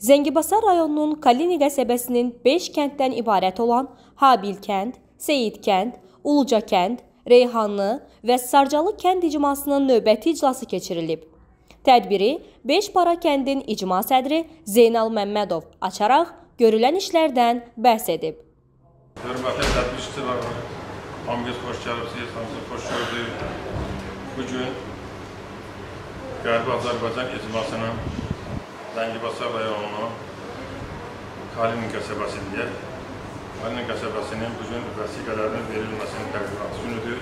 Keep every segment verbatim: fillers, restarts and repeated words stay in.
Zəngibasar rayonunun Kalini qəsəbəsinin beş kənddən ibarət olan Habil kənd, Seyid kənd, Uluca kənd, Reyhanlı və Sarcalı kənd icmasının növbəti iclası keçirilib. Tədbiri beş para kəndin icma sədri Zeynal Məmmədov açaraq görülən işlərdən bəhs edib. Hörmətli tədbirçilər, hamınız xoş gəlibsiniz, hamınız xoş gördük. Bugün Qərbi Azərbaycan icmasının Zəngibasar rayonunun Kalini qəsəbəsində Kalini qəsəbəsinin bugün vəsiqələrinin verilməsinin təqdimatı günüdür.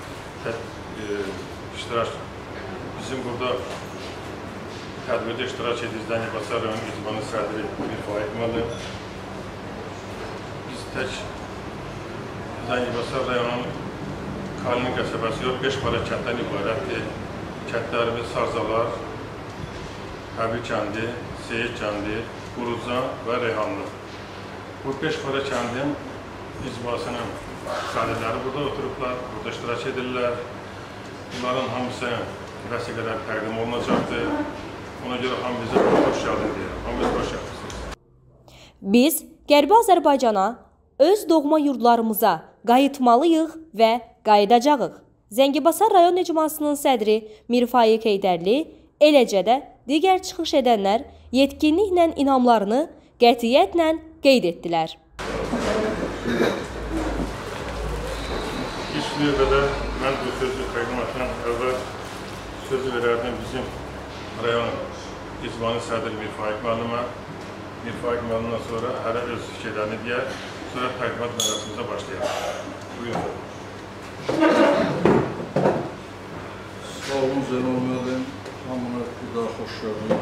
İştirak, bizim burada tədbirdə iştirak edirik Zəngibasar rayonunun icmanın sədri Mirfai İqmalı. Biz tək Zəngibasar rayonunun Kalini qəsəbəsi yox, beş para kənddən ibarətdir. Kəndlərimiz Sarzalar, Habil kəndi, Seyid kəndi, Uluca və Reyhanlı. Bu beş para kəndin icmasının sədrləri burada oturublar, burada iştirak edirlər. Bunların hamısı vəsiqələr təqdim olunacaqdır. Ona görə hamımıza xoş gəldin deyirəm. Hamımız xoş gəlmişsiniz. Biz Qərbi Azərbaycana, öz doğma yurdlarımıza qayıtmalıyıq və qayıdacağıq. Zəngibasar rayon icmasının sədri Mirfai Heydərli, eləcə də digər çıxış edənlər yetkinliklə inamlarını qətiyyətlə qeyd etdilər. İlk növbədə mən bu sözü təqdim etməm əvvəl sözü verərdim bizim rayon icmanın sədri Mirfai müəllimə. Mirfai müəllimdən sonra hələ öz fikirlərini deyər, sonra təqdimat mərasimizə başlayaq. Buyurun. Sağ olun Zeynal müəllim, hamını bir daha xoş gördük.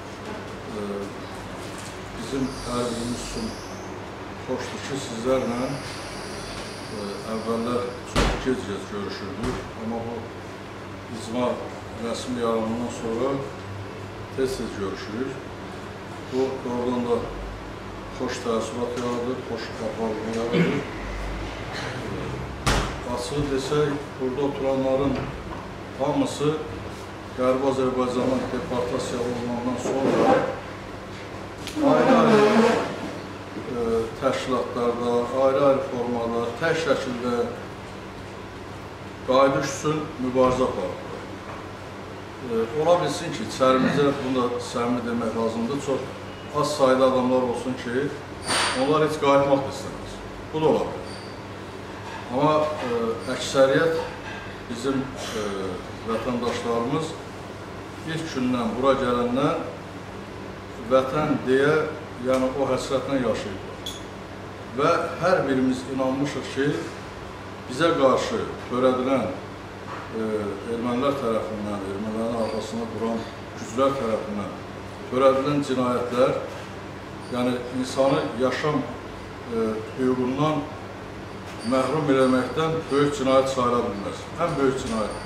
Bizim hər birimiz üçün xoşdur ki, sizlərlə əvvəllər çox gec-gec görüşürdük, amma bu icma rəsmi yaranından sonra tez-tez görüşürük. Bu doğrudan da xoş təəssürat yaradır, xoş əhvalını yaradır. Açığı desək, burada oturanların hamısı Qərbi Azərbaycanın deportasiya olunandan sonra ayrı-ayrı e, təşkilatlarda, ayrı-ayrı formada, tək şəkildə qayıdış üçün mübarizə aparırlar. E, ola bilsin ki, içərimizdə, bunu da səmimi demək lazımdır, çox az sayıda adamlar olsun ki, onlar heç qayıtmaq da istəməz. Bu da ola bilir. Amma e, əksəriyyət bizim e, vətəndaşlarımız ilk gündən, bura gələndən vətən deyə, yəni o həsrətlə yaşayıblar. Və hər birimiz inanmışıq ki, bizə qarşı törədilən e, ermənilər tərəfindən, ermənilərin arxasında duran güclər tərəfindən törədilən cinayətlər, yəni insanı yaşam e, hüququndan məhrum eləməkdən böyük cinayət sayıla bilməz. Ən böyük cinayət.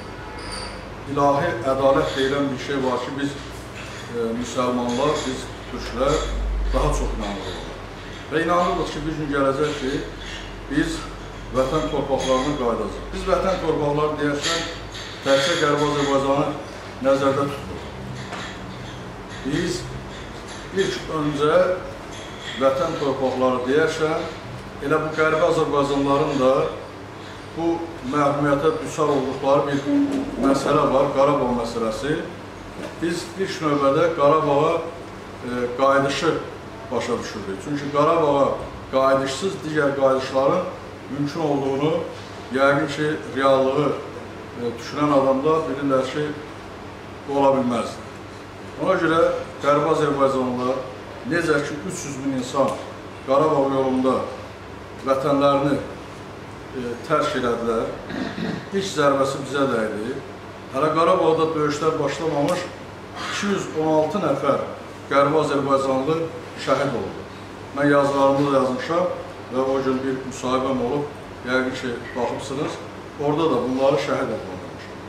İlahi ədalət deyilən bir şey var ki, biz e, müsəlmanlar, biz türklər daha çox inanırıq. Və inanırıq ki, bir gün gələcək ki, biz vətən torpaqlarına qayıdacaq. Biz vətən torpaqları deyərkən, təkcə Qərbi Azərbaycanı nəzərdə tuturuq. Biz ilk öncə vətən torpaqları deyərkən, elə bu Qərbi Azərbaycanlıların da bu məhrumiyyətə düçar olduqları bir məsələ var, Qarabağ məsələsi. Biz ilk növbədə Qarabağa e, qayıdışı başa düşürdük. Çünki Qarabağa qayıdışsız digər qayıdışların mümkün olduğunu yəqin ki, reallığı e, düşünən adamlar bilirlər ki, ola bilməzdir. Ona görə Qərbi Azərbaycanlılar necə ki, üç yüz min insan Qarabağ yolunda vətənlərini e, tərk elədilər. İlk zərbəsi bizə dəydi. Hələ Qarabağda döyüşlər başlamamış iki yüz on altı nəfər Qərbi Azərbaycanlı şəhid oldu. Mən yazılarımı da yazmışam və o gün bir müsahibəm olub, yəqin ki, baxıbsınız. Orada da bunları şəhid olmamışam.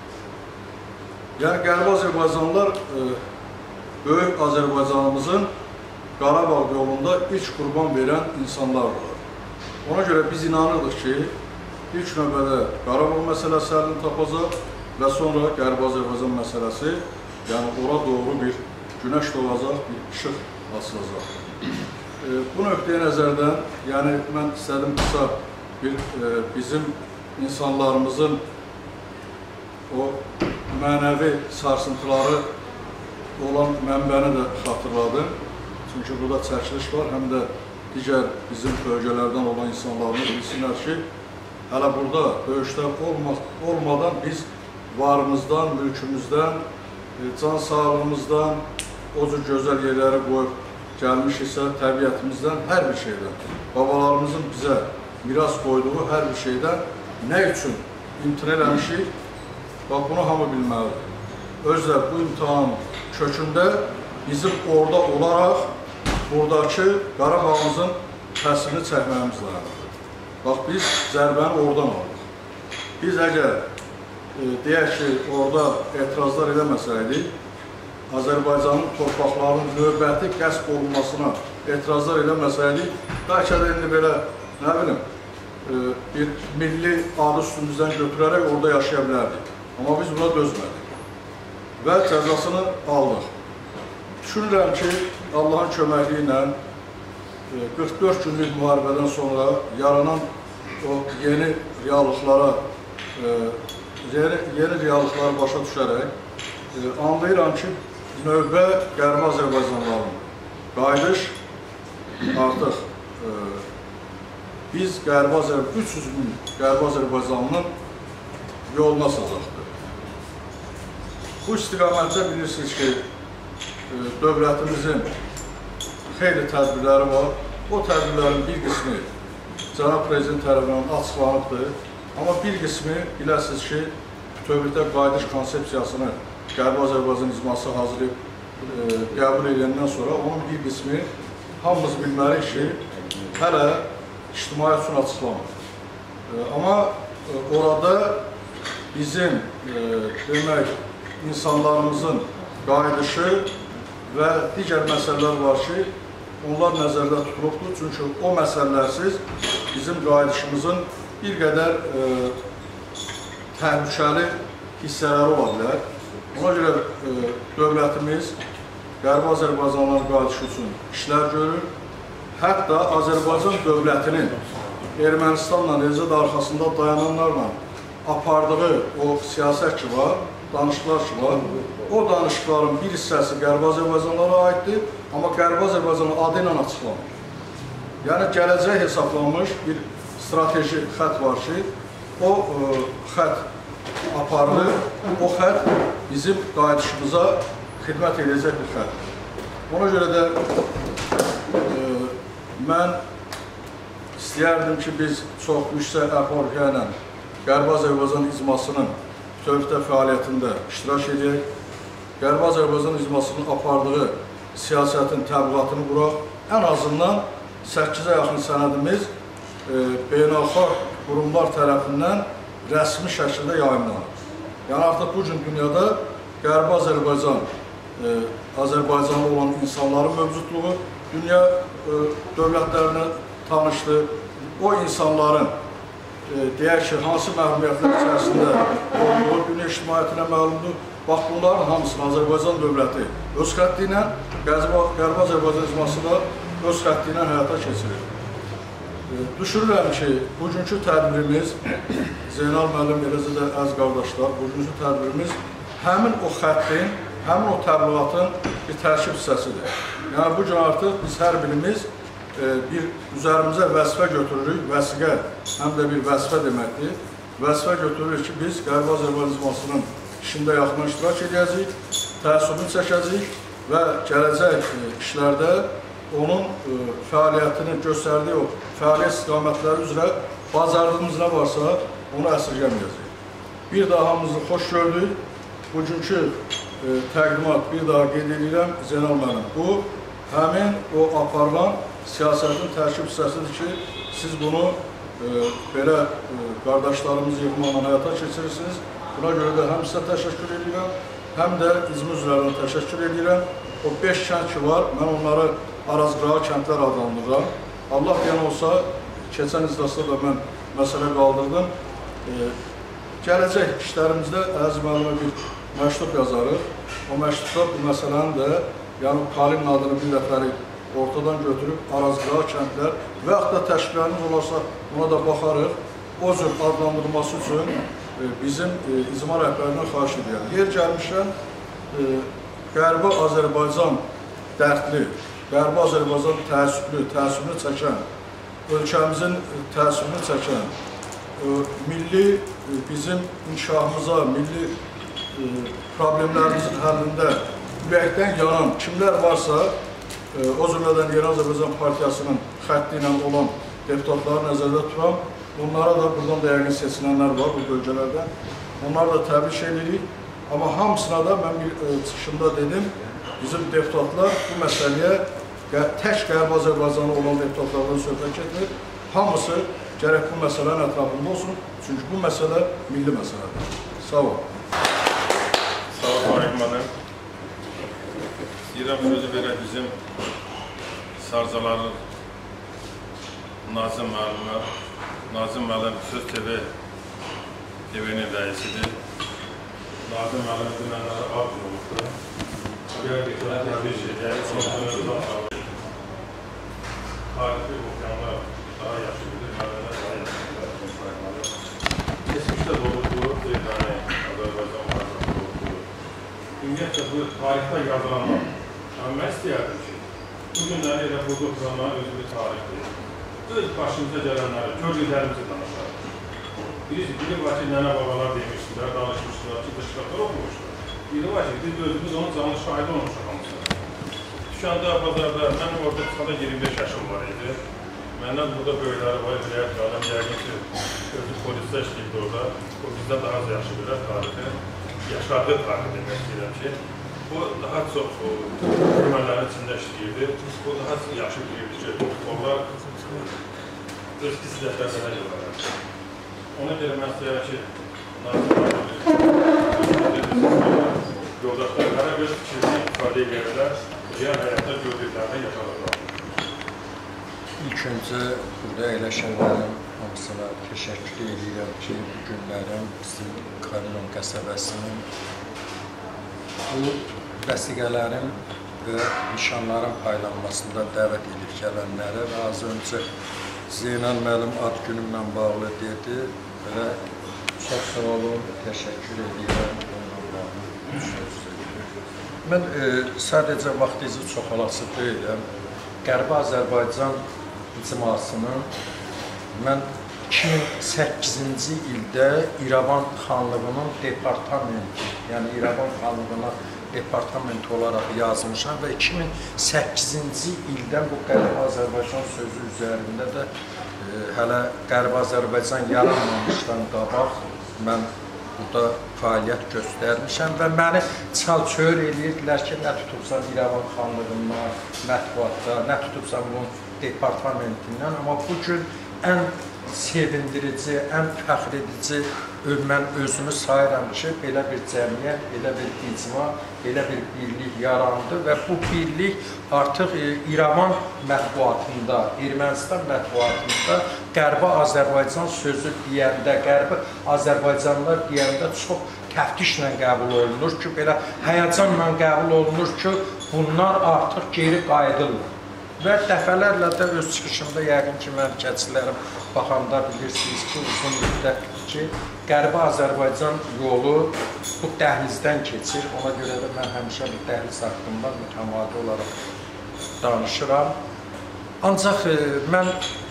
Yəni, Qərbi Azərbaycanlılar e, böyük Azərbaycanımızın Qarabağ yolunda ilk qurban verən insanlardır. Ona görə biz inanırdıq ki, ilk növbədə Qarabağ məsələsi əlini tapacaq və sonra Qərbi Azərbaycan məsələsi, yəni ora doğru bir günəş doğacaq, bir işıq açılacaq. Bu nöqteyi nəzərdən, yəni mən istədim qısa bir bizim insanlarımızın o mənəvi sarsıntıları olan mənbəni də xatırladım. Çünki burada çəkiliş var, həm də digər bizim bölgələrdən olan insanlarımız bilsinlər ki, hələ burada döyüşlər olmadan biz varımızdan, mülkümüzdən, can sağlığımızdan, o cür gözəl yerləri qoyub gəlmişiksə, təbiətimizdən, hər bir şeydən, babalarımızın bizə miras qoyduğu hər bir şeydən nə üçün imtina eləmişik? Bax, bunu hamı bilməlidir. Özlə bu imtihanın kökündə bizim orada olaraq buradakı Qarabağımızın təsirini çəkməyimiz lazımdır. Bax, biz zərbəni oradan aldıq. Biz əgər e, deyək ki, orada etirazlar eləməsəydik, Azərbaycanın torpaqlarının növbəti qəsb olunmasına etirazlar eləməsəydik, bəlkə də indi belə, nə bilim, e, bir milli adı üstümüzdən götürərək orada yaşaya bilərdik. Amma biz buna dözmədik və cəzasını aldıq. Düşünürəm ki, Allahın köməkliyi ilə qırx dörd günlük müharibədən sonra yaranan o yeni reallıqlara, yeni, yeni reallıqları başa düşərək anlayıram ki, növbə Qərbi Azərbaycanlıların qayıdış artıq biz Qərbi Azərbaycan, üç yüz min Qərbi Azərbaycanlının yoluna sazaqdır. Bu istiqamətdə bilirsiniz ki, dövlətimizin xeyli tədbirləri var. O tədbirlərin bir qismi Cənab Prezident tərəfindən açıqlanıbdır. Amma bir qismi biləsiniz ki, bütövlükdə qayıdış konsepsiyasını Qərbi Azərbaycan icması hazırlayıb qəbul edəndən sonra onun bir qismi hamımız bilməliyik ki, hələ ictimaiyyət üçün açıqlanmır. Amma orada bizim demək, insanlarımızın qayıdışı və digər məsələlər var ki, onlar nəzərdə tutulubdur. Çünki o məsələlərsiz bizim qayıdışımızın bir qədər e, təhlükəli hissələri ola bilər. Ona görə e, dövlətimiz Qərbi Azərbaycanlıların qayıdışı üçün işlər görür. Hətta Azərbaycan dövlətinin Ermənistanla, eləcə də arxasında dayananlarla apardığı o siyasət ki var, danışıqlar ki var, o danışıqların bir hissəsi Qərbi Azərbaycanlara aiddir, amma Qərbi Azərbaycanın adı ilə açıqlanır. Yəni, gələcək hesablanmış bir strateji xət var ki, o e, xət aparılır, o xət bizim qayıdışımıza xidmət edəcək bir xətdir. Ona görə də e, mən istəyərdim ki, biz çox yüksək əforya ilə Qərbi Azərbaycan icmasının bütövlükdə fəaliyyətində iştirak edək. Qərbi Azərbaycan icmasının apardığı siyasətin təbliğatını quraq. Ən azından səkkizə yaxın sənədimiz e, beynəlxalq qurumlar tərəfindən rəsmi şəkildə yayımlanır. Yəni artıq bu gün dünyada Qərbi Azərbaycan, e, Azərbaycanlı olan insanların mövcudluğu dünya e, dövlətlərinə tanışdı. O insanların e, deyək ki, hansı məhrumiyyətlər içərisində olduğu dünya ictimaiyyətinə məlumdur. Bax, bunların hamısını Azərbaycan dövləti öz xətti ilə, Qərbi Azərbaycan icması da öz xətti ilə həyata keçirir. E, düşünürəm ki, bugünkü tədbirimiz, Zeynal müəllim, eləcə də əziz qardaşlar, bugünkü tədbirimiz həmin o xəttin, həmin o təbliğatın bir tərkib hissəsidir. Yəni, bugün artıq biz hər birimiz e, bir üzərimizə vəzifə götürürük, vəsiqə həm də bir vəzifə deməkdir. Vəzifə götürürük ki, biz Qərbi Azərbaycan icmasının işində yaxından iştirak edəcəyik, təəssübünü çəkəcəyik və gələcək işlərdə onun fəaliyyətini göstərdiyi o fəaliyyət istiqamətləri üzrə bacardığımız nə varsa onu əsirgəməyəcəyik. Bir daha hamımızı xoş gördük. Bugünkü e, təqdimat bir daha qeyd edirəm, Zeynal müəllim. Bu, həmin o aparılan siyasətin tərkib hissəsidir ki, siz bunu e, belə e, qardaşlarımız yığmanla həyata keçirirsiniz. Buna görə də həm sizə təşəkkür edirəm, həm də icma üzvlərinə təşəkkür edirəm. O beş kənd ki var, mən onları Arazqırağa kəndlər adlandırıram. Allah deyən olsa, keçən iclasda da mən məsələ qaldırdım. E, gələcək işlərimizdə əziz müəllimə bir məktub yazarıq. O məktubda bu məsələni də yəni Kalinin adını millətləri ortadan götürüb arazqırağı kəndlər və yaxud da təşkilərimiz olarsa buna da baxarıq. O cür adlandırması üçün bizim icma rəhbərindən xahiş edirəm. Yer gəlmişən Qərbi Azərbaycan dərdli, Qərbi Azərbaycan təəssüblü, təəssübünü çəkən, ölkəmizin təəssübünü çəkən, milli bizim inkişafımıza, milli problemlərimizin həllində ürəkdən yanan kimlər varsa, o cümlədən Yeni Azərbaycan Partiyasının xətti ilə olan deputatları nəzərdə tutan, onlara da buradan da yəqin seçilənlər var bu bölgələrdə. Onları da təbrik edirik. Amma hamısına da mən bir çıxışımda dedim, bizim deputatlar bu məsələyə tək Qərbi Azərbaycanlı olan deputatlardan söhbət etmir. Hamısı gərək bu məsələnin ətrafında olsun. Çünki bu məsələ milli məsələdir. Sağ ol. Sağ ol, Fahim mənim. İrəm sözü verək bizim Sarzaların Nazım müəllimə. Nazım müəllim Söz T V T V-nin rəisidir. Nazım müəllim mənlərə ad olmuşdur. Gerçəkdən təbrik edirəm. Tarixi oxuyanlar daha yaxşı bilir, müəllimlər daha yaxşı bilir. Keçmişdə doğrudur, Zeynəni, Azərbaycan müəllimə doğrudur. Ümumiyyətlə bu tarixdə yazılanlar. Mən istəyərdim ki, bu günləri elə burada oturanların özü bir tarixdir. Öz başımıza gələnləri, gördüklərimizi danışarıq. Birisi, biri var ki, nənə babalar demişdilər, danışmışdılar ki, dışqatlar oxumuşlar. Biri var ki, biz özümüz onun canlı şahidi olmuşlar hamısına. Düşəndə bazarda, mən orada çıxanda iyirmi beş yaşım var idi. Məndən burada böyükləri var, vilayət qaləm, yəqin ki, özü polisdə işləyibdi orada. O bizdən daha az yaxşı bilər tarixi. Yaşadığı tarixi demək istəyirəm ki, bu daha çox görmələrin içində işləyirdi. Bu daha yaxşı bilirdi ki, onlar öz kisləşlərdə nə yolarlar. Ona görə mən istəyirəm ki, yoldaşlar hələ bir fikrini ifadə edirlər, real həyatda gördüklərdə yaşadıqlar. İlk öncə burada əyləşənlərin hamısına təşəkkür edirəm ki, bu günlərin bizim Kalinon qəsəbəsinin bu vəsiqələrin və nişanların paylanmasında dəvət edib gələnlərə və az öncə Zeynən müəllim ad günümlə bağlı dedi və çox sağ olun, təşəkkür edirəm onunla bağlı. Mən e, sadəcə vaxtınızı çoxalası deyiləm. Qərbi Azərbaycan icmasının mən iki min səkkizinci ildə İrəvan xanlığının departamenti, yəni İrəvan xanlığına departament olaraq yazmışam və iki min səkkizinci ildən bu Qərbi Azərbaycan sözü üzərində də e, hələ Qərbi Azərbaycan yaranmamışdan qabaq mən burada fəaliyyət göstərmişəm və məni çal-çör edirdilər ki, nə tutubsan İrəvan xanlığından, mətbuatda, nə tutubsan bunun departamentindən, amma bugün ən sevindirici, ən fəxr edici mən özümü sayıram ki, belə bir cəmiyyət, belə bir icma, belə bir birlik yarandı və bu birlik artıq İrəvan mətbuatında, Ermənistan mətbuatında Qərbi Azərbaycan sözü deyəndə, Qərbi Azərbaycanlılar deyəndə çox təftişlə qəbul olunur ki, belə həyəcanla qəbul olunur ki, bunlar artıq geri qayıdırlar. Və dəfələrlə də öz çıxışımda yəqin ki, mərkəçilərim baxanda bilirsiniz ki, uzun müddətdir ki, Qərbi Azərbaycan yolu bu dəhlizdən keçir. Ona görə də mən həmişə bu dəhliz haqqında mütəmadi olaraq danışıram. Ancaq e, mən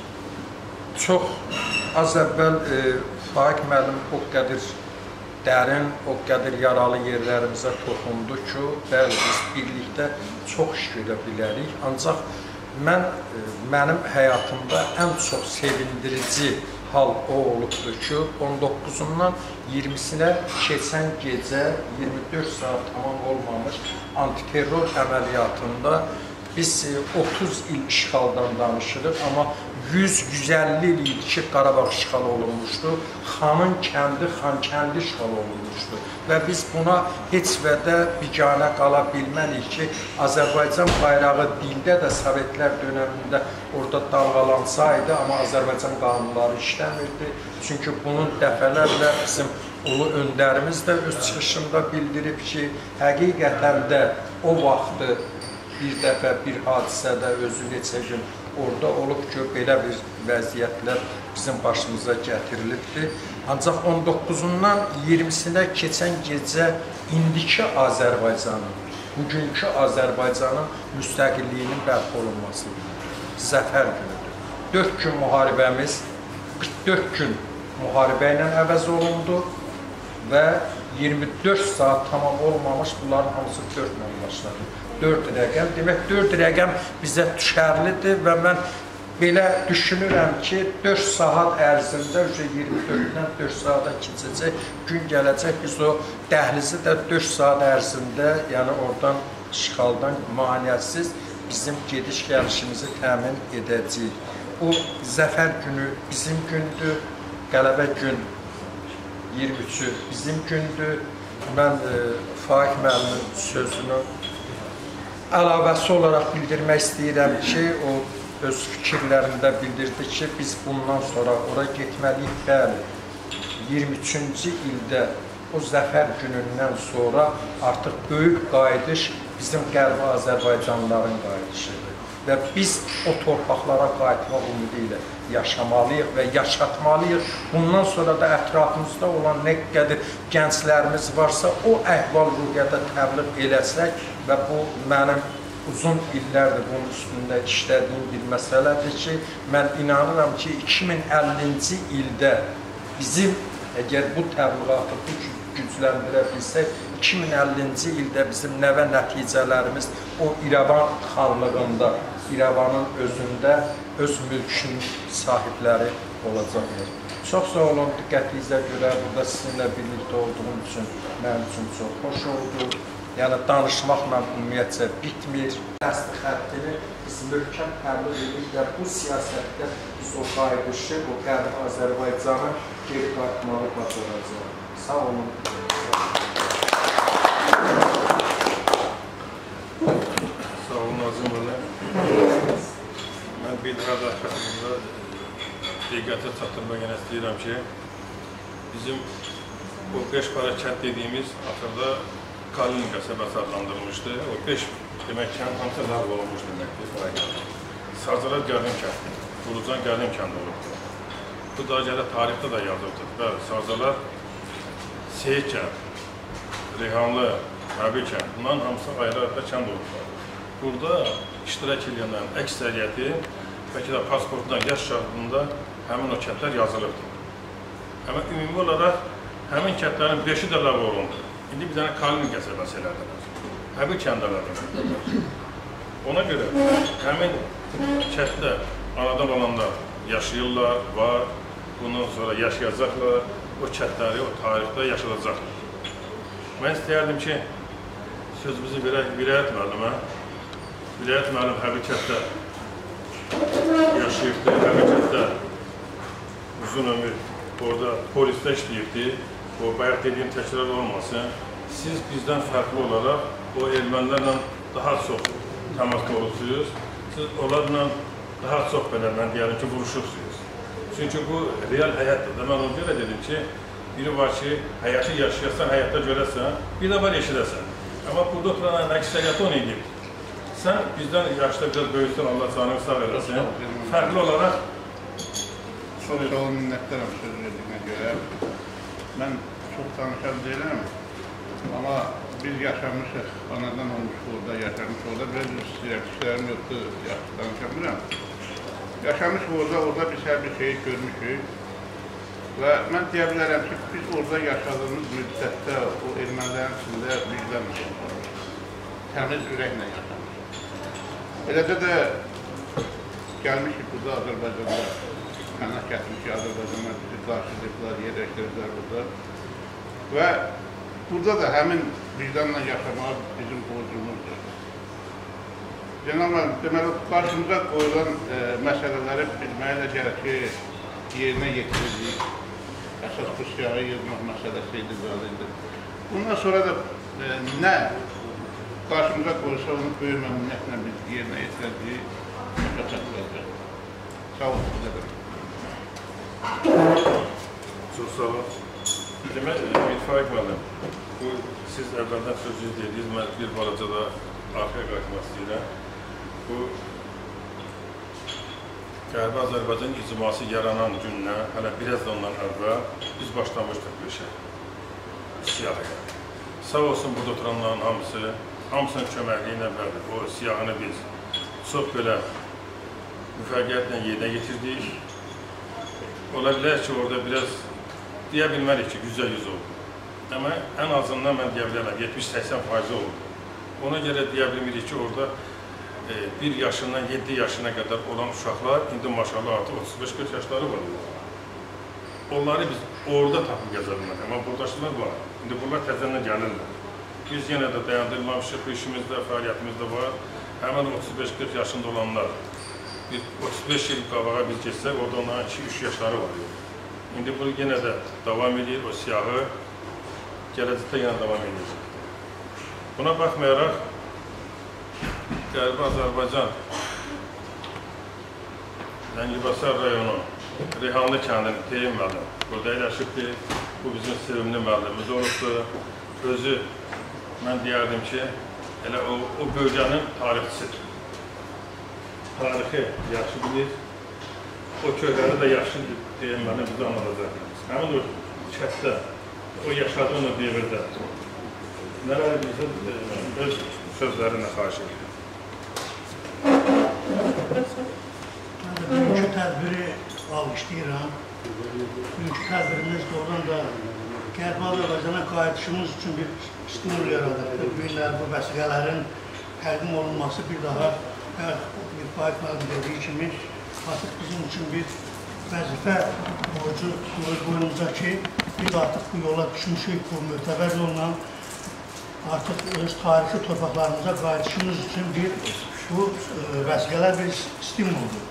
çox az əvvəl e, Faiq müəllim o qədər dərin, o qədər yaralı yerlərimizə toxundu ki, bəli, biz birlikdə çox iş görə bilərik. Ancaq mən, mənim həyatımda ən çox sevindirici hal o olubdur ki, on doqquzundan iyirmisinə keçən gecə iyirmi dörd saat tamam olmamış antiterror əməliyyatında biz otuz il işğaldan danışırıq, amma yüz yüz əlli il idi ki, Qarabağ işğal olunmuşdu, Xanın kəndi, Xankəndi işğal olunmuşdu və biz buna heç vədə biganə qala bilmərik ki, Azərbaycan bayrağı dildə də Sovetlər dönəmində orada dalğalansaydı, amma Azərbaycan qanunları işləmirdi. Çünki bunun dəfələrlə bizim ulu öndərimiz də öz çıxışında bildirib ki, həqiqətən də o vaxtı bir dəfə bir hadisədə özü neçə gün orada olub ki, belə bir vəziyyətlər bizim başımıza gətirilibdir. Ancaq on doqquzundan iyirmisinə keçən gecə indiki Azərbaycanın, bugünkü Azərbaycanın müstəqilliyinin bərpa olunmasıdır. Zəfər günüdür. Dörd gün müharibəmiz, dörd gün müharibə ilə əvəz olundu və iyirmi dörd saat tamam olmamış bunların hamısı dördlə başladı. dörd rəqəm. Demək, dörd rəqəm bizə düşərlidir və mən belə düşünürəm ki, dörd saat ərzində, iyirmi dörddən dörd saata keçəcək, gün gələcək, biz o dəhlizi də dörd saat ərzində, yəni oradan işğaldan maneəsiz bizim gediş gəlişimizi təmin edəcəyik. O zəfər günü bizim gündür, qələbə gün iyirmi üçü bizim gündür. Mən e, Faiq müəllimin sözünü əlavəsi olaraq bildirmək istəyirəm ki, o öz fikirlərində bildirdi ki, biz bundan sonra ora getməliyik. Bəli, iyirmi üçüncü ildə o zəfər günündən sonra artıq böyük qayıdış bizim Qərbi Azərbaycanlıların qayıdışıdır. Və biz o torpaqlara qayıtmaq ümidi ilə yaşamalıyıq və yaşatmalıyıq. Bundan sonra da ətrafımızda olan nə qədər gənclərimiz varsa, o əhval-ruhiyyədə təbliğ eləsək və bu mənim uzun illərdir bunun üstündə işlədiyim bir məsələdir ki, mən inanıram ki, iki min əllinci ildə bizim, əgər bu təbliğatı bu gücləndirə bilsək, iki min əllinci ildə bizim nəvə nəticələrimiz o İrəvan xanlığında, İrəvanın özündə öz mülkünün sahibləri olacaqdır. Çox sağ olun, diqqətinizə görə burada sizinlə birlikdə olduğum üçün mənim üçün çox xoş oldu. Yəni, danışmaqla ümumiyyətcə bitmir. Dəsti xəttini biz möhkəm təbliğ edirik və bu siyasətdə biz o qayıdışı, o Qərbi Azərbaycanı geri qayıtmalı bacaracaq. Sağ olun. Sağ olun, Nazım Bey. Mən bir daha da xətrimdə diqqətə çatdırmaq yenə istəyirəm ki, bizim o beş para kənd dediyimiz axırda Kalinin qəsəbəsi adlandırılmışdı. O beş demək kənd hamısı ləğv olunmuş deməkdir. Sarzalar Gəldim kəndi, Qurucan Gəldim kəndi olubdur. Bu daha gələ tarixdə də yazılıbdır. Bəli, Sarzalar Seyid kənd, Reyhanlı, Həbil kənd, bunların hamısı ayrı-ayrı kənd olubdur. Burada iştirak edənlərin əksəriyyəti, bəlkə də pasportdan, yaş şartında həmin o kəndlər yazılıbdır. Amma ümumi olaraq həmin kəndlərin beşi də ləğv olundu. İndi bir dənə Kalinin qəsəbəsi elədilər. Həbil kəndə elədilər. Ona görə həmin kənddə anadan olanlar yaşayırlar, var, bundan sonra yaşayacaqlar, o kəndləri o tarixdə yaşayacaqlar. Mən istəyərdim ki, sözümüzü vilayət müəllimə, vilayət müəllim Həbil kənddə yaşayıbdır, Həbil kənddə uzun ömür orada polisdə işləyibdir. O bayaq dediyim təkrar olmasın, siz bizdən fərqli olaraq o ermənilərlə daha çox təmas olursunuz, siz onlarla daha çox belə, mən deyəlim ki, vuruşursunuz. Çünki bu real həyatdır. Mən ona görə dedim ki, biri var ki, həyatı yaşayasan, həyatda görəsən, bir də var eşidəsən. Amma burada oturan əksəriyyəti onu edib. Sən bizdən yaşda biraz böyüksən, Allah canını sağ eləsin, fərqli olaraq Çox sağ olun, minnətlərim söz verdiyinə görə. Mən çox tanışam deyiləm, amma biz yaşamışıq, anadan olmuş orada, yaşamış orada, biraz istəyirəm, işlərim yoxdur, yaxşı tanışamıram. Yaşamış orada, orada biz hər bir şeyi görmüşük və mən deyə bilərəm ki, biz orada yaşadığımız müddətdə o ermənilərin içində vicdanla, təmiz ürəklə yaşamışıq. Eləcə də gəlmişik burada Azərbaycanda, Kənak gətirmişik Azərbaycanlar bizi qarşılayıblar, yerləşdiriblər burada. Və burada da həmin vicdanla yaşamaq bizim borcumuzdur. Cənab-ı, deməli, qarşımıza qoyulan e, məsələləri bilməyə gərək ki, yerinə yetirildik. Əsas bu siyahı yığmaq məsələsi idi, zalimdir. Bundan sonra da e, nə qarşımıza qoyulsa, onu böyük məmnuniyyətlə biz yerinə yetirəcəyik, başa çatılacaq. Sağ olun, sizə də. Çox sağ olun. Demək, Faiq müəllim, bu siz əvvəldən sözünüz dediniz, mən bir balaca da arxaya qayıtmaq istəyirəm. Bu Qərbi Azərbaycan icması yaranan gündən, hələ biraz da ondan əvvəl biz başlamışdıq bu işə, siyahıya. Sağ olsun burada oturanların hamısı, hamısının köməkliyi ilə bəli, o siyahını biz çox belə müvəffəqiyyətlə yerinə getirdik. Ola bilər ki, orada biraz deyə bilmərik ki, yüzdə yüz oldu. Amma ən azından mən deyə bilərəm, yetmiş səksən faiz oldu. Ona görə deyə bilmirik ki, orada bir yaşından yeddi yaşına qədər olan uşaqlar, indi maşallah artıq otuz beş qırx yaşları var. Onları biz orada tapıb gəzə bilmədik, amma buradakılar var. İndi bunlar təzədən gəlirlər. Biz yenə də dayandırılmamışıq, bu işimizdə, fəaliyyətimizdə var. Həmən otuz beş qırx yaşında olanlar, bir otuz beş il qabağa biz geçsək, orada onların iki üç yaşları var. İndi bu yenə də davam edir, o siyahı gələcəkdə yenə davam edəcək. Buna baxmayaraq, Qərbi Azərbaycan Ləngibasar rayonu Reyhanlı kəndinin Teyin müəllim burada eləşibdir. Bu bizim sevimli müəllimimiz olubdur. Özü, mən deyərdim ki, elə o, o bölgənin tarixçisidir. Tarixi yaxşı bilir, o köyləri də yaxşı Teyin müəllim bizi anladacaq. Həmin o kənddə, o yaşadığı onu devirdə. Nələr bizə öz sözlərinə xahiş edir. Bugünkü tədbiri alqışlayıram. Bugünkü tədbirimiz doğrudan da Qərbi Azərbaycana qayıtışımız üçün bir stimul yaradır. Bu günlər bu vəsiqələrin təqdim olunması bir daha bir Faik müəllim dediyi kimi artıq bizim üçün bir vəzifə borcu boynumuza ki, biz artıq bu yola düşmüşük, bu mötəbər yolla artıq öz tarixi torpaqlarımıza qayıtışımız üçün bir bu vəsiqələr bir stimuldur.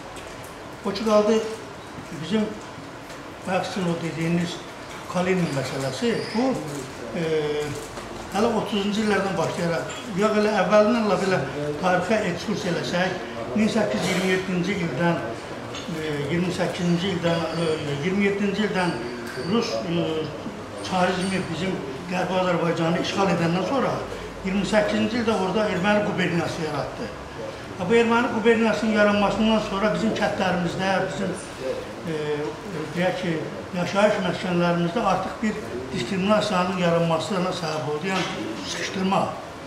O ki qaldı bizim bəxsin o dediyiniz Kalinin məsələsi, bu e, hələ otuzuncu illərdən başlayaraq, ya elə əvvəlindən belə tarixə ekskurs eləsək, min səkkiz yüz iyirmi yeddinci ildən, iyirmi səkkizinci ildən, iyirmi yeddinci ildən Rus e, çarizmi bizim Qərbi Azərbaycanı işğal edəndən sonra iyirmi səkkizinci ildə orada erməni quberniyası yaratdı. Bu erməni quberniyasının yaranmasından sonra bizim kəndlərimizdə, bizim e, deyək ki, yaşayış məskənlərimizdə artıq bir diskriminasiyanın yaranmasına səbəb oldu, yəni sıxışdırma.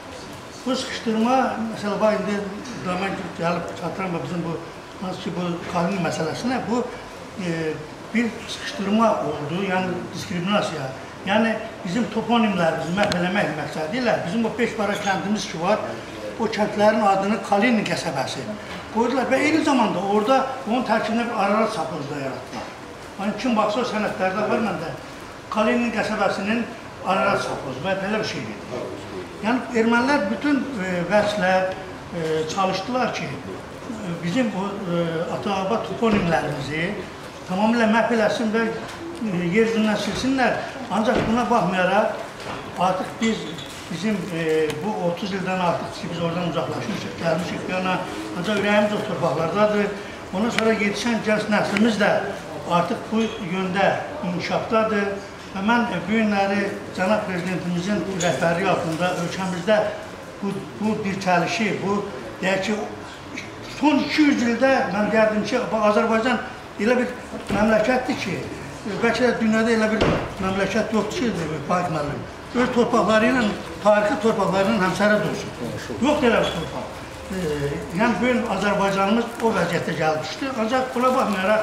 Bu sıxışdırma, məsələ var, indi mən gəlib çatıram bizim bu, hansı ki, bu Kalinin məsələsinə, bu e, bir sıxışdırma oldu, yəni diskriminasiya. Yəni bizim toponimlərimizi məhv eləmək məqsədi ilə bizim o beş para kəndimiz ki var, o kəndlərin adını Kalinin qəsəbəsi qoydular və eyni zamanda orada onun tərkibində bir Ararat sapozda yaratdılar. Yəni kim baxsa o sənədlərdə var məndə Kalinin qəsəbəsinin Ararat sapozu və belə bir şeydir. Yəni ermənilər bütün e, vəslər e, çalışdılar ki, e, bizim o e, ata-baba toponimlərimizi tamamilə məhv eləsin və e, yer üzündən silsinlər. Ancaq buna baxmayaraq artıq biz bizim e, bu otuz ildən artıq ki, biz oradan uzaqlaşmışıq, gəlmişik yana, ancaq ürəyimiz o torpaqlardadır. Ondan sonra yetişən gənc nəslimiz də artıq bu yöndə inkişafdadır. Və mən e, bu günləri Cənab Prezidentimizin rəhbərliyi altında ölkəmizdə bu, bu dirçəlişi, bu deyək ki, son iki yüz ildə mən deyərdim ki, Azərbaycan elə bir məmləkətdir ki, bəlkə də dünyada elə bir məmləkət yoxdur ki, Faik müəllim. Öz torpaqları ilə, tarixi torpaqları ilə həmsərə dursun. Yoxdur elə bir torpaq. E, yəni, bugün Azərbaycanımız o vəziyyətdə gəlib düşdü. Ancaq buna baxmayaraq,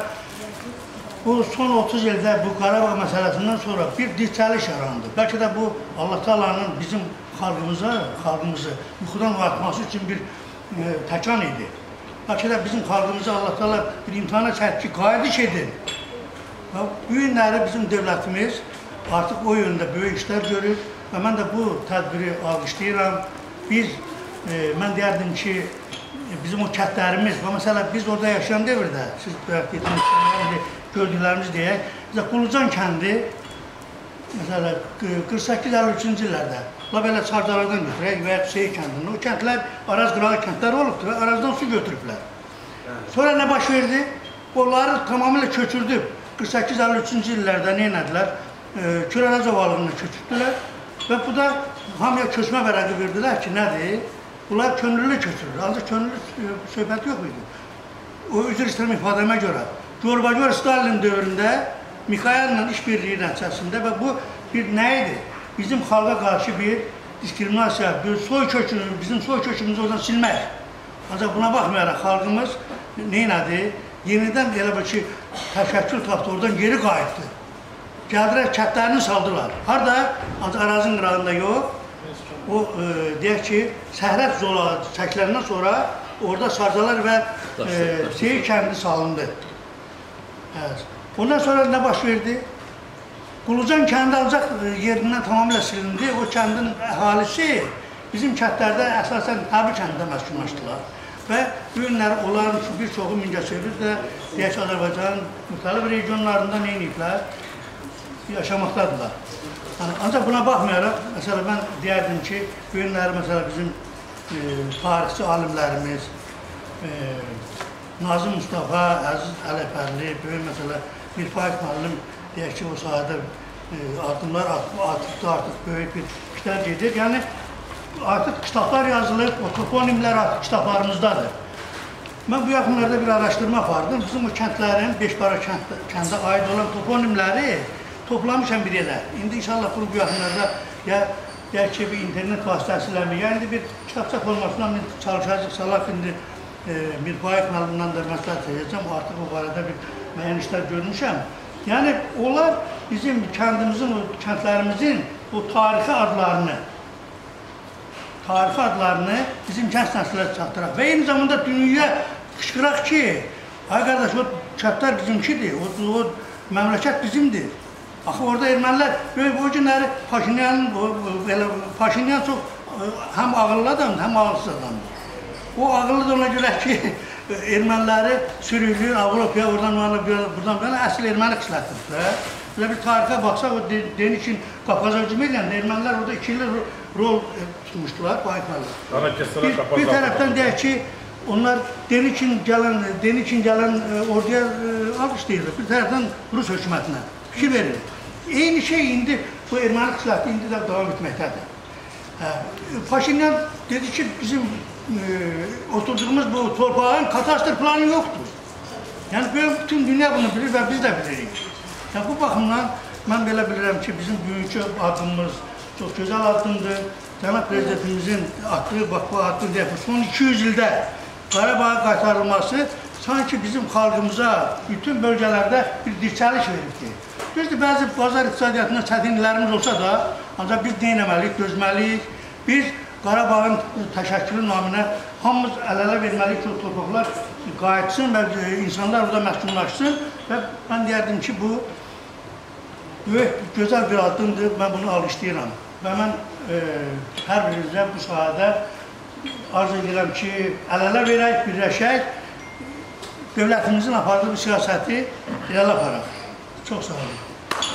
bu son otuz ildə bu Qarabağ məsələsindən sonra bir dirçəliş yarandı. Bəlkə də bu Allah Taala'nın bizim xalqımıza, xalqımızı yuxudan oyatması üçün bir e, təkan idi. Bəlkə də bizim xalqımıza Allah Taala bir imtihana çəkdi ki, qayıdış edin. Bu günləri bizim dövlətimiz artıq o yöndə böyük işlər görür və mən də bu tədbiri alqışlayıram. Biz, e, mən deyərdim ki, bizim o kəndlərimiz, və məsələ biz orada yaşayan devirdə, siz gördüklərimiz deyək, bizə Qulucan kəndi, məsələ qırx səkkiz əlli üçüncü illərdə, la belə Çardalardan götürək və ya Hüseyin kəndində, o kəndlər araz qırağı kəndlər olubdur və arazdan su götürüblər. Sonra nə baş verdi? Onları tamamilə köçürdüb. qırx səkkiz əlli üçüncü illərdə nə edilər? Kürələr zavalığını köçürdülər və bu da hamıya köçmə vərəqi verdilər ki, nədir? bunlar könüllü köçürür. Ancaq könüllü söhbət yox idi. O üzr istəyirəm ifadəmə görə. Gorbacor Stalin dövründə Mikhail'lə işbirliyi nəticəsində və bu bir nə idi? Bizim xalqa qarşı bir diskriminasiya, bir soy kökünü, bizim soy kökümüzü oradan silmək. Ancaq buna baxmayaraq xalqımız neynədi? Yenidən elə bir ki, təşəkkül tapdı, oradan geri qayıtdı. Gəldilər, kətlərini saldılar. Harada? Ancaq ərazinin qırağında yox. O, e, deyək ki, Səhrət zolağı çəkilərindən sonra orada Sarcalar və e, Seyir kəndi salındı. Evet. Ondan sonra nə baş verdi? Qulucan kəndi ancaq yerindən tamamilə silindi. O kəndin əhalisi bizim kəndlərdə əsasən Təbi kəndində məskunlaşdılar. Və bu günlər onların bir çoxu Mingəçevir də deyək ki, Azərbaycanın müxtəlif regionlarında neyniyiblər? Yaşamaqdadırlar. Yani, ancaq buna baxmayaraq, məsələ mən deyərdim ki, bu günlər məsələ bizim e, tarixçi alimlərimiz, e, Nazım Mustafa, Əziz Ələfərli, böyük məsələ bir Faik müəllim deyək ki, o sahədə e, addımlar artıq artıq böyük bir işlər gedir. Yəni, artıq kitablar yazılır, o toponimlər artıq kitablarımızdadır. Mən bu yaxınlarda bir araşdırma apardım. Bizim o kəndlərin, Beşqara kəndə aid olan toponimləri toplamışam bir yerə. İndi inşallah bunu bu yaxınlarda ya deyək ki, bir internet vasitəsilə mi, ya indi bir kitabça formasından çalışacaq, salaq indi bir Faik müəllimdən də məsləhət edəcəm, artıq o barədə bir müəyyən işlər görmüşəm. Yəni, onlar bizim kəndimizin, o kəndlərimizin o tarixi adlarını, tarixi adlarını bizim kənd nəslə çatdıraq və eyni zamanda dünyaya qışqıraq ki, ay qardaş, o kəndlər bizimkidir, o, o məmləkət bizimdir. Axı, orada ermənilər, böyük o günləri Paşinyanın, Paşinyan çox həm ağıllı adamdır, həm ağılsız adamdır. O ağıllı da ona görə ki, erməniləri sürüklüyür Avropaya, oradan buradan buradan əsl erməni xislətidir. Belə bir tarixə baxsaq, o Denikin Qafqaza hücum edən ermənilər orada ikili rol tutmuşdular, bu ayıqlarla. Bir, bir tərəfdən deyək ki, onlar Denikin gələn, Denikin gələn orduya alqışlayırlar, bir tərəfdən Rus hökumətinə fikir verir. Eyni şey indi bu erməni xisləti indi də davam etməkdədir. Paşinyan dedi ki, bizim e, oturduğumuz bu torpağın katastrof planı yoktur. Yani böyle bütün dünya bunu bilir ve biz de bilirik. Yani bu bakımdan ben böyle bilirim ki bizim büyükçe adımımız çok güzel adımdır. Cənab Prezidentimizin attığı, bak bu addım deyək, son iki yüz ildə Qarabağa qaytarılması sanki bizim xalqımıza bütün bölgelerde bir dirçəliş veribdir. Düzdür, bəzi bazar iqtisadiyyatında çətinliklərimiz olsa da, ancaq biz neynəməliyik, gözməliyik. Biz Qarabağın təşəkkülü naminə hamımız əl-ələ verməliyik ki, o torpaqlar qayıtsın və insanlar orada məskunlaşsın. Və mən deyərdim ki, bu böyük, gözəl bir addımdır, mən bunu alışlayıram. Və mən e, hər birinizə bu sahədə arzu edirəm ki, əl-ələ verək, birləşək, dövlətimizin apardığı bir siyasəti irəli aparaq. Çox sağ olun.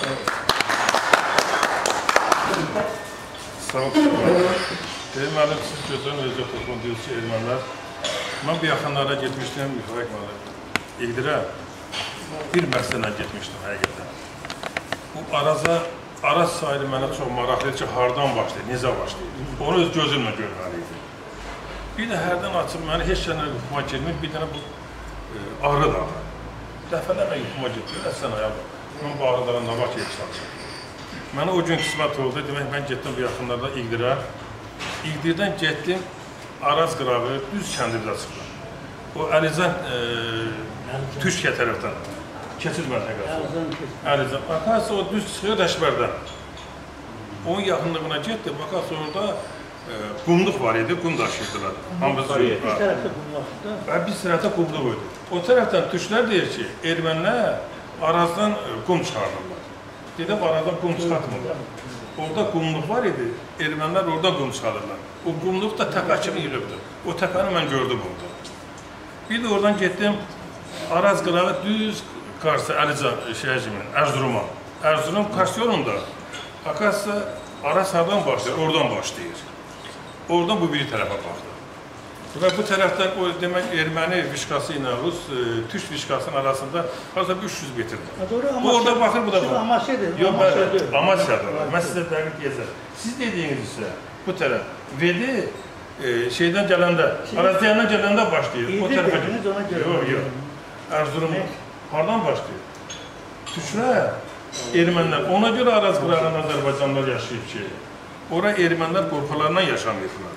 Sağ olun. Deməli, siz gözünün özü oturduğunu diyorsunuz ki, ermənilər. Mən bu yaxınlara getmişdim, müxarək mənim. İqdirə bir məsələn getmişdim həqiqətən. Bu Araza, Araz sayılı mənə çox maraqlıdır ki, hardan başlayır, necə başlayır. Onu öz gözümlə görməliydi. Bir də hərdən açıb məni heç sənə yuxuma girmir, bir dənə bu e, Ağrı dağı. Dəfələrlə yuxuma getmir, əsən ayağa bak. Mən bu Ağrı dağın nabaq yeri çalışıram. Mənə o gün qismət oldu, demək mən getdim bu yaxınlarda İqdirə. İqdirdən getdim, Araz qırağı, düz kəndimizə çıxdım. O Əlizən, e, Türkiyə tərəfdən, keçid məntəqəsi. Əlizən, baxarsa o düz çıxıyor Rəşbərdən. Onun yaxınlığına getdim, baxarsa orada e, qumluq var idi, qum daşıyırdılar. Bir tərəfdə qumluqdur. Və bir tərəfdə qumluq idi. O tərəfdən türklər deyir ki, ermənilər Arazdan qum çıxardırlar. Dedim, Arazdan qum çıxartmırlar. Orada qumluq var idi, ermənilər oradan qum çıxarırlar. O qumluq da təpə kimi yığıbdır. O təpəni mən gördüm orada. Bir də oradan getdim, Araz qırağı düz qarşı Əlican şeyə kimi, Ərzuruma. Ərzurum Kars yolunda, Akasya Araz hardan başlayır, oradan başlayır. Oradan bu biri tərəfə baxdı. Və bu tərəfdən o demək erməni vişqası ilə Rus, e, türk vişqasının arasında arasında üç yüz metrdir. Bu orada baxır, bu da baxır. Amasyadır. Yox, Amasyadır. Mən sizə dəqiq deyəcəm. Siz dediyiniz isə bu tərəf Vedi e, şeydən gələndə, Araziyandan gələndə başlayır. O tərəfə gedir. Yox, yox. Erzurum hardan başlayır? Tüçrə, ermənilər. Ona görə Araz qırağında Azərbaycanlılar yaşayıb ki, ora ermənilər qorxularından yaşamayıblar.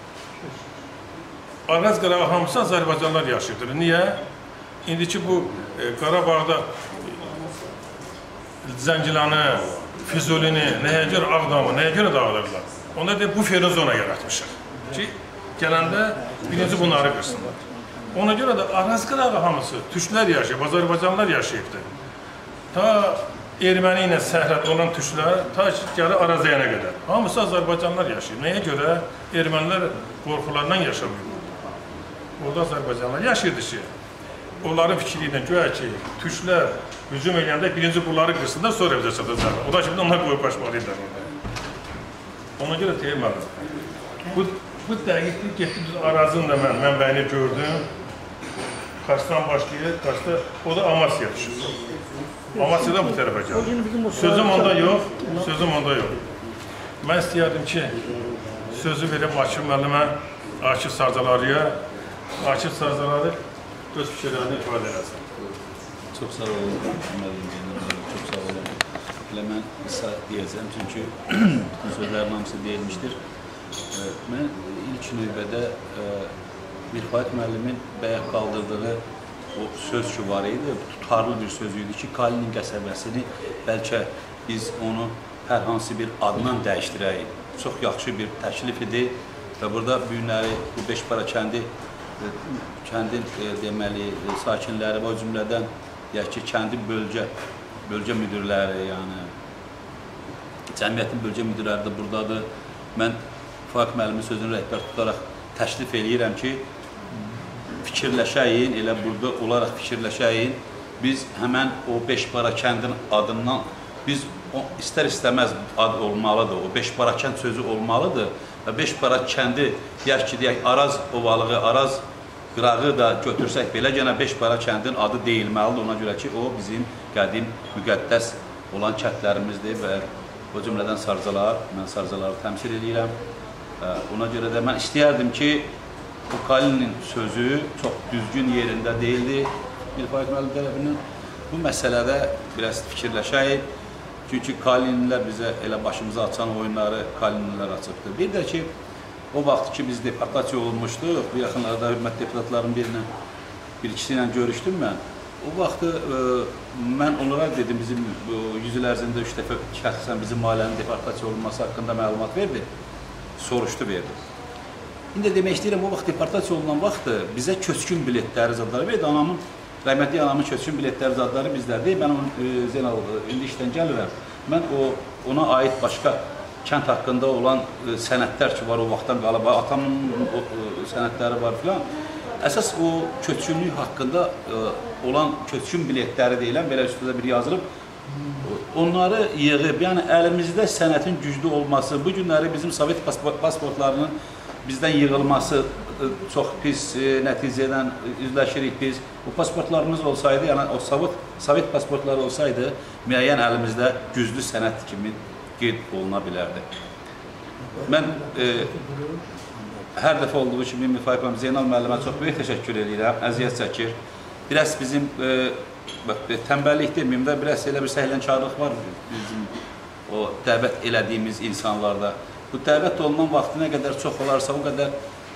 Araz qırağı hamısı Azərbaycanlılar yaşayıbdır. Niyə? İndiki bu e, Qarabağda Zəngilanı, Füzulini, nəyə görə Ağdamı, nəyə görə dağılırlar? Ona deyək, bu ferozona yaratmışıq ki, gələndə birinci bunları qırsınlar. Ona görə də Araz qırağı hamısı türklər yaşayıb, Azərbaycanlılar yaşayıbdır. Ta erməni ilə səhrət olan türklər, ta ki, gəlir Araziyana qədər. Hamısı Azərbaycanlılar yaşayıb. Nəyə görə? Ermənilər qorxularından yaşamıyorlar. Orada Azərbaycanlılar yaşayırdı ki, onların fikri ilə göyə ki, türklər hücum edəndə birinci bunları qırsınlar, sonra bizə çatacaqlar. O da şimdi onlar qoyub başmalıydılar orada. Ona görə deyilmədim. Bu, bu dəqiqlik getdi, biz Arazın da mən, mənbəyini gördüm. Karsdan başlayır, Karsda, o da Amasya düşür. Amasyadan bu tərəfə gəlir. Sözüm onda yox, sözüm onda yox. Mən istəyərdim ki, sözü verib Akif müəllimə, Akif Sarzalarıya, Akif Sarzaları öz fikirlərini ifadə eləsin. Çox sağ olun, çox sağ olun. Elə mən qısa deyəcəm, çünki bütün sözlərin hamısı deyilmişdir. Mən ilk növbədə Mirfayət müəllimin bayaq qaldırdığı o söz ki var idi, tutarlı bir söz idi ki, Kalinin qəsəbəsini bəlkə biz onu hər hansı bir adla dəyişdirəyik. Çox yaxşı bir təklif idi və burada bu günləri bu Beşpara kəndi, kəndin deməli sakinləri və o cümlədən deyək ki, kəndin bölgə, bölgə müdürləri, yəni cəmiyyətin bölgə müdürləri də buradadır. Mən Faiq müəllimin sözünü rəhbər tutaraq təklif eləyirəm ki, fikirləşəyin, elə burada olaraq fikirləşəyin, biz həmən o Beşpara kəndin adından, biz o istər-istəməz ad olmalıdır, o Beşpara kənd sözü olmalıdır və Beşpara kəndi, deyək ki, deyək, Araz ovalığı, Araz qırağı da götürsək belə, gənə Beşpara kəndin adı deyilməlidir, ona görə ki, o bizim qədim, müqəddəs olan kəndlərimizdir və o cümlədən Sarzalar, mən Sarzaları təmsil edirəm. Ona görə də mən istəyərdim ki, bu Kalinin sözü çox düzgün yerində deyildi. Mirfayət müəllim tərəfindən bu məsələdə biraz fikirləşəyik. Çünki Kalinlər bizə elə başımıza açan oyunları Kalinlər açıbdır. Bir də ki, o vaxt ki, biz deportasiya olunmuşduq, bu yaxınlarda hürmət deputatların birinin, bir ikisi ilə görüşdüm mən. O vaxtı e, mən onlara dedim, bizim yüz il ərzində üç dəfə şəxsən bizim ailənin deportasiya olunması haqqında məlumat verdi, soruşdu verdi. İndi demək istəyirəm, o vaxt deportasiya olunan vaxtı bizə köçkün biletləri zadları verdi. Anamın, rəhmətli anamın köçkün biletləri zadları bizlərdir. Mən onu, e, Zeynal, indi işdən gəlirəm. Mən o, ona aid başqa kənd haqqında olan e, sənədlər ki var o vaxtdan qalıb, atamın o, e, sənədləri var filan. Əsas o köçkünlük haqqında e, olan köçkün biletləri deyilən, belə üstündə bir yazılıb, onları yığıb, yəni əlimizdə sənətin güclü olması, bu günləri bizim Sovet pasportlarının bizdən yığılması e, çox pis e, nəticədən üzləşirik biz. O pasportlarımız olsaydı, yəni o Sovet, Sovet pasportları olsaydı, müəyyən əlimizdə güclü sənət kimi qeyd oluna bilərdi. Mən e, hər dəfə olduğu kimi Mirfayət müəllim Zeynal müəllimə çox böyük təşəkkür edirəm, əziyyət çəkir. Biraz bizim e, tənbəllik deməyim də, biraz elə bir səhlənkarlıq var bizim o dəvət elədiyimiz insanlarda. Bu dəvət olunan vaxtı nə qədər çox olarsa, o qədər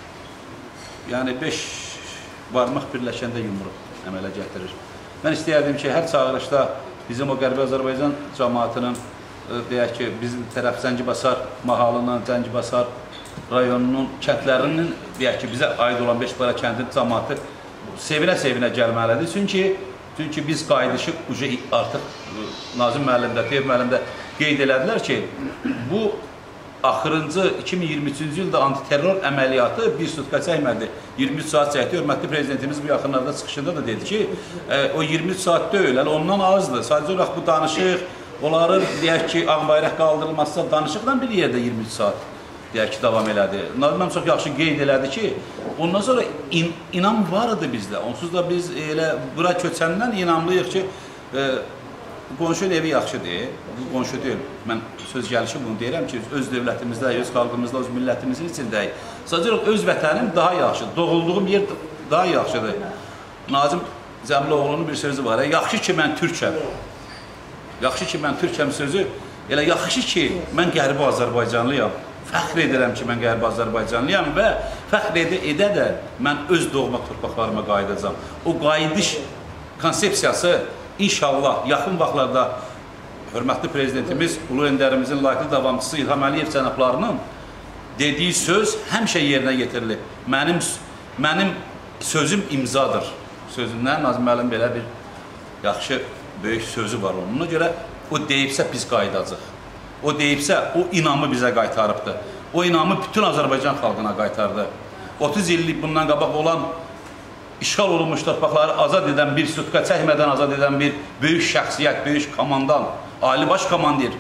yəni beş barmaq birləşəndə yumruq əmələ gətirir. Mən istəyərdim ki, hər çağırışda bizim o Qərbi Azərbaycan cəmaatının, deyək ki, bizim tərəf Zəngibasar mahalının, Zəngibasar rayonunun, kəndlərinin, deyək ki, bizə aid olan Beşpara kəndin cəmaatı sevinə-sevinə gəlməlidir. Çünki, çünki biz qayıdışıq ucu artıq Nazim müəllim də, Teyv müəllim də qeyd elədilər ki, bu axırıncı iki min iyirmi üçüncü ildə antiterror əməliyyatı bir sutka çəkmədi. iyirmi üç saat çəkdi. Hörmətli prezidentimiz bu yaxınlarda çıxışında da dedi ki, e, o iyirmi üç saat deyil, ondan azdır. Sadəcə olaraq bu danışıq, onların deyək ki, ağ bayraq qaldırılması danışıqdan bir yerdə iyirmi üç saat deyək ki, davam elədi. Nazım çox yaxşı qeyd elədi ki, ondan sonra in, inam var idi bizdə. Onsuz da biz elə bura köçəndən inamlıyıq ki, e, qonşunun evi yaxşıdır, bu qonşu deyil. Mən söz gəlişi bunu deyirəm ki, öz dövlətimizdə, öz xalqımızda, öz millətimizin içindəyik. Sadəcə öz vətənim daha yaxşıdır, doğulduğum yer daha yaxşıdır. Nazim Cəmiloğlu'nun bir sözü var, yaxşı ki mən türkəm, yaxşı ki mən türkəm sözü, elə yaxşı ki mən Qərbi Azərbaycanlıyam, fəxr edirəm ki mən Qərbi Azərbaycanlıyam və fəxr edə, edə də mən öz doğma torpaqlarıma qayıdacam. O qayıdış konsepsiyası İnşallah yaxın vaxtlarda hörmətli prezidentimiz, Ulu Öndərimizin layiqli davamçısı İlham Əliyev cənablarının dediyi söz həmişə yerinə getirilir. Mənim, mənim sözüm imzadır. Sözündən Nazim müəllim belə bir yaxşı, böyük sözü var onun. Ona görə o deyibsə biz qayıdacaq. O deyibsə o inamı bizə qaytarıbdır. O inamı bütün Azərbaycan xalqına qaytardı. otuz illik bundan qabaq olan işğal olunmuş torpaqları azad edən bir sutka çəkmədən azad edən bir böyük şəxsiyyət, böyük komandan, ali baş komandir.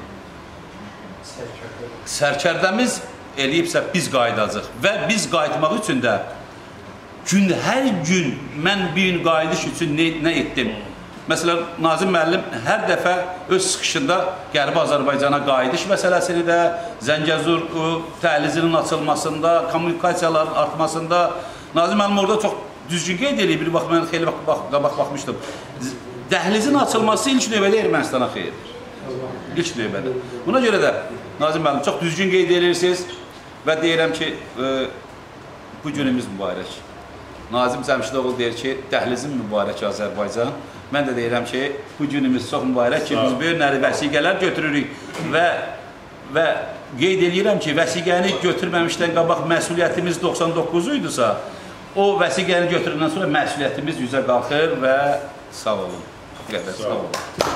Sərkərdəmiz eləyibsə biz qayıdacaq və biz qayıtmaq üçün də gün, hər gün mən bir gün qayıdış üçün nə, nə etdim? Məsələn, Nazim müəllim hər dəfə öz çıxışında Qərbi Azərbaycana qayıdış məsələsini də, Zəngəzur dəhlizinin açılmasında, kommunikasiyaların artmasında, Nazim müəllim orada çox düzgün qeyd edib, bir vaxt mən xeyli qabaq baxmışdım. Dəhlizin açılması ilk növbədə Ermənistana xeyirdir. İlk növbədə. Buna görə də Nazim müəllim çox düzgün qeyd edirsiniz və deyirəm ki, e, bu günümüz mübarək. Nazim Cəmşidoğlu deyir ki, dəhlizin mübarək Azərbaycan. Mən də deyirəm ki, bu günümüz çox mübarək ki, biz böyünləri vəsiqələr götürürük və, və qeyd edirəm ki, vəsiqəni götürməmişdən qabaq məsuliyyətimiz doxsan doqquz idiysə, o vəsiqəni götürəndən sonra məsuliyyətimiz yüzə qalxır və sağ olun. Qədər, sağ olun.